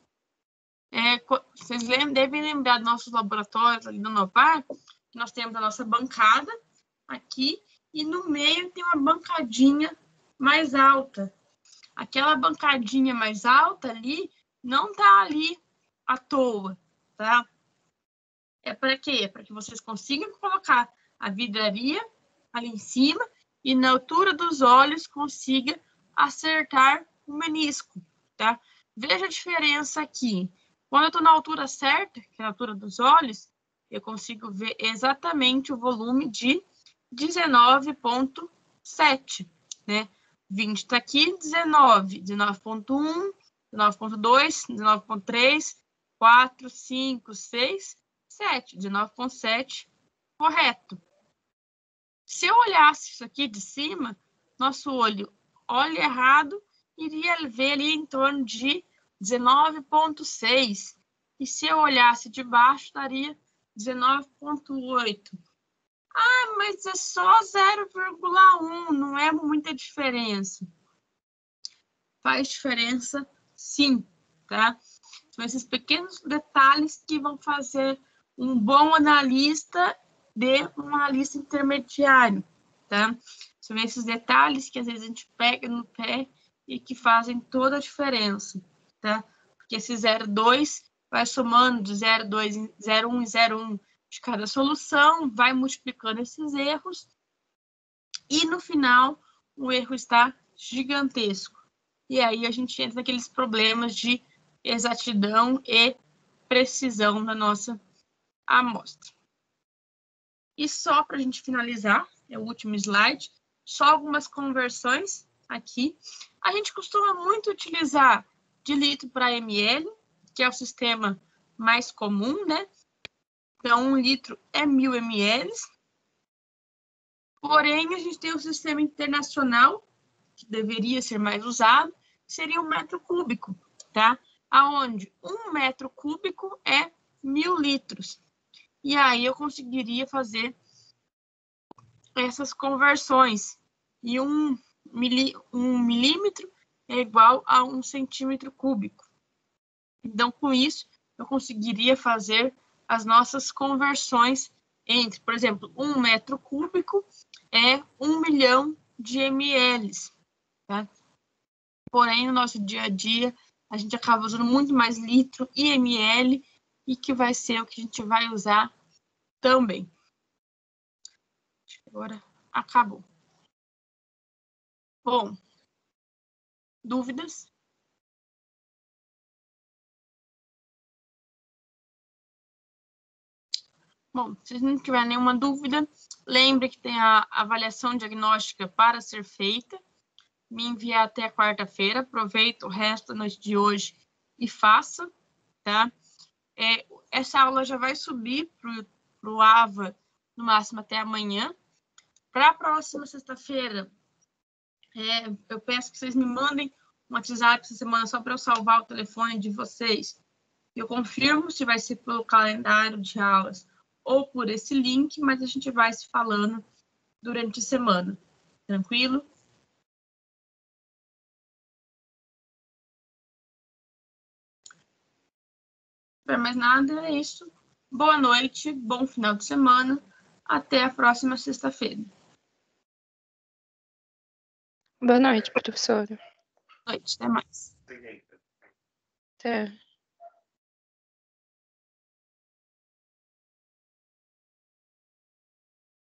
É, vocês lembram, devem lembrar dos nossos laboratórios ali no Nopar, que nós temos a nossa bancada aqui e no meio tem uma bancadinha mais alta. Aquela bancadinha mais alta ali não está ali à toa, tá? É para quê? É para que vocês consigam colocar a vidraria ali em cima e na altura dos olhos consiga acertar o menisco, tá? Veja a diferença aqui. Quando eu estou na altura certa, que é a altura dos olhos, eu consigo ver exatamente o volume de dezenove ponto sete, né? vinte está aqui, dezenove, dezenove ponto um, dezenove ponto dois, dezenove ponto três, quatro, cinco, seis, sete, dezenove ponto sete, correto. Se eu olhasse isso aqui de cima, nosso olho olha errado, iria ver ali em torno de dezenove ponto seis. E se eu olhasse de baixo, daria dezenove ponto oito. Ah, mas é só zero vírgula um, não é muita diferença. Faz diferença, sim, tá? São esses pequenos detalhes que vão fazer um bom analista de um analista intermediário, tá? São esses detalhes que às vezes a gente pega no pé e que fazem toda a diferença, tá? Porque esse zero vírgula dois vai somando de zero vírgula dois, zero vírgula um e zero vírgula um de cada solução, vai multiplicando esses erros e no final o erro está gigantesco. E aí a gente entra naqueles problemas de exatidão e precisão da nossa amostra. E só para a gente finalizar, é o último slide, só algumas conversões aqui. A gente costuma muito utilizar de litro para ml, que é o sistema mais comum, né? Então, um litro é mil mililitros. Porém, a gente tem o sistema internacional, que deveria ser mais usado, que seria um metro cúbico, tá? Aonde um metro cúbico é mil litros. E aí eu conseguiria fazer essas conversões. E um, mili, um milímetro é igual a um centímetro cúbico. Então, com isso, eu conseguiria fazer as nossas conversões entre, por exemplo, um metro cúbico é um milhão de ml, tá? Porém, no nosso dia a dia, a gente acaba usando muito mais litro e ml, e que vai ser o que a gente vai usar também. Agora, acabou. Bom, dúvidas? Bom, se não tiver nenhuma dúvida, lembre que tem a avaliação diagnóstica para ser feita. Me enviar até a quarta-feira. Aproveita o resto da noite de hoje e faça, tá? É, essa aula já vai subir para o Ava, no máximo até amanhã. Para a próxima sexta-feira, é, eu peço que vocês me mandem um WhatsApp essa semana só para eu salvar o telefone de vocês. Eu confirmo se vai ser pelo calendário de aulas ou por esse link, mas a gente vai se falando durante a semana. Tranquilo? Não mais nada, é isso. Boa noite, bom final de semana. Até a próxima sexta-feira. Boa noite, professora. Boa noite, até mais. Até.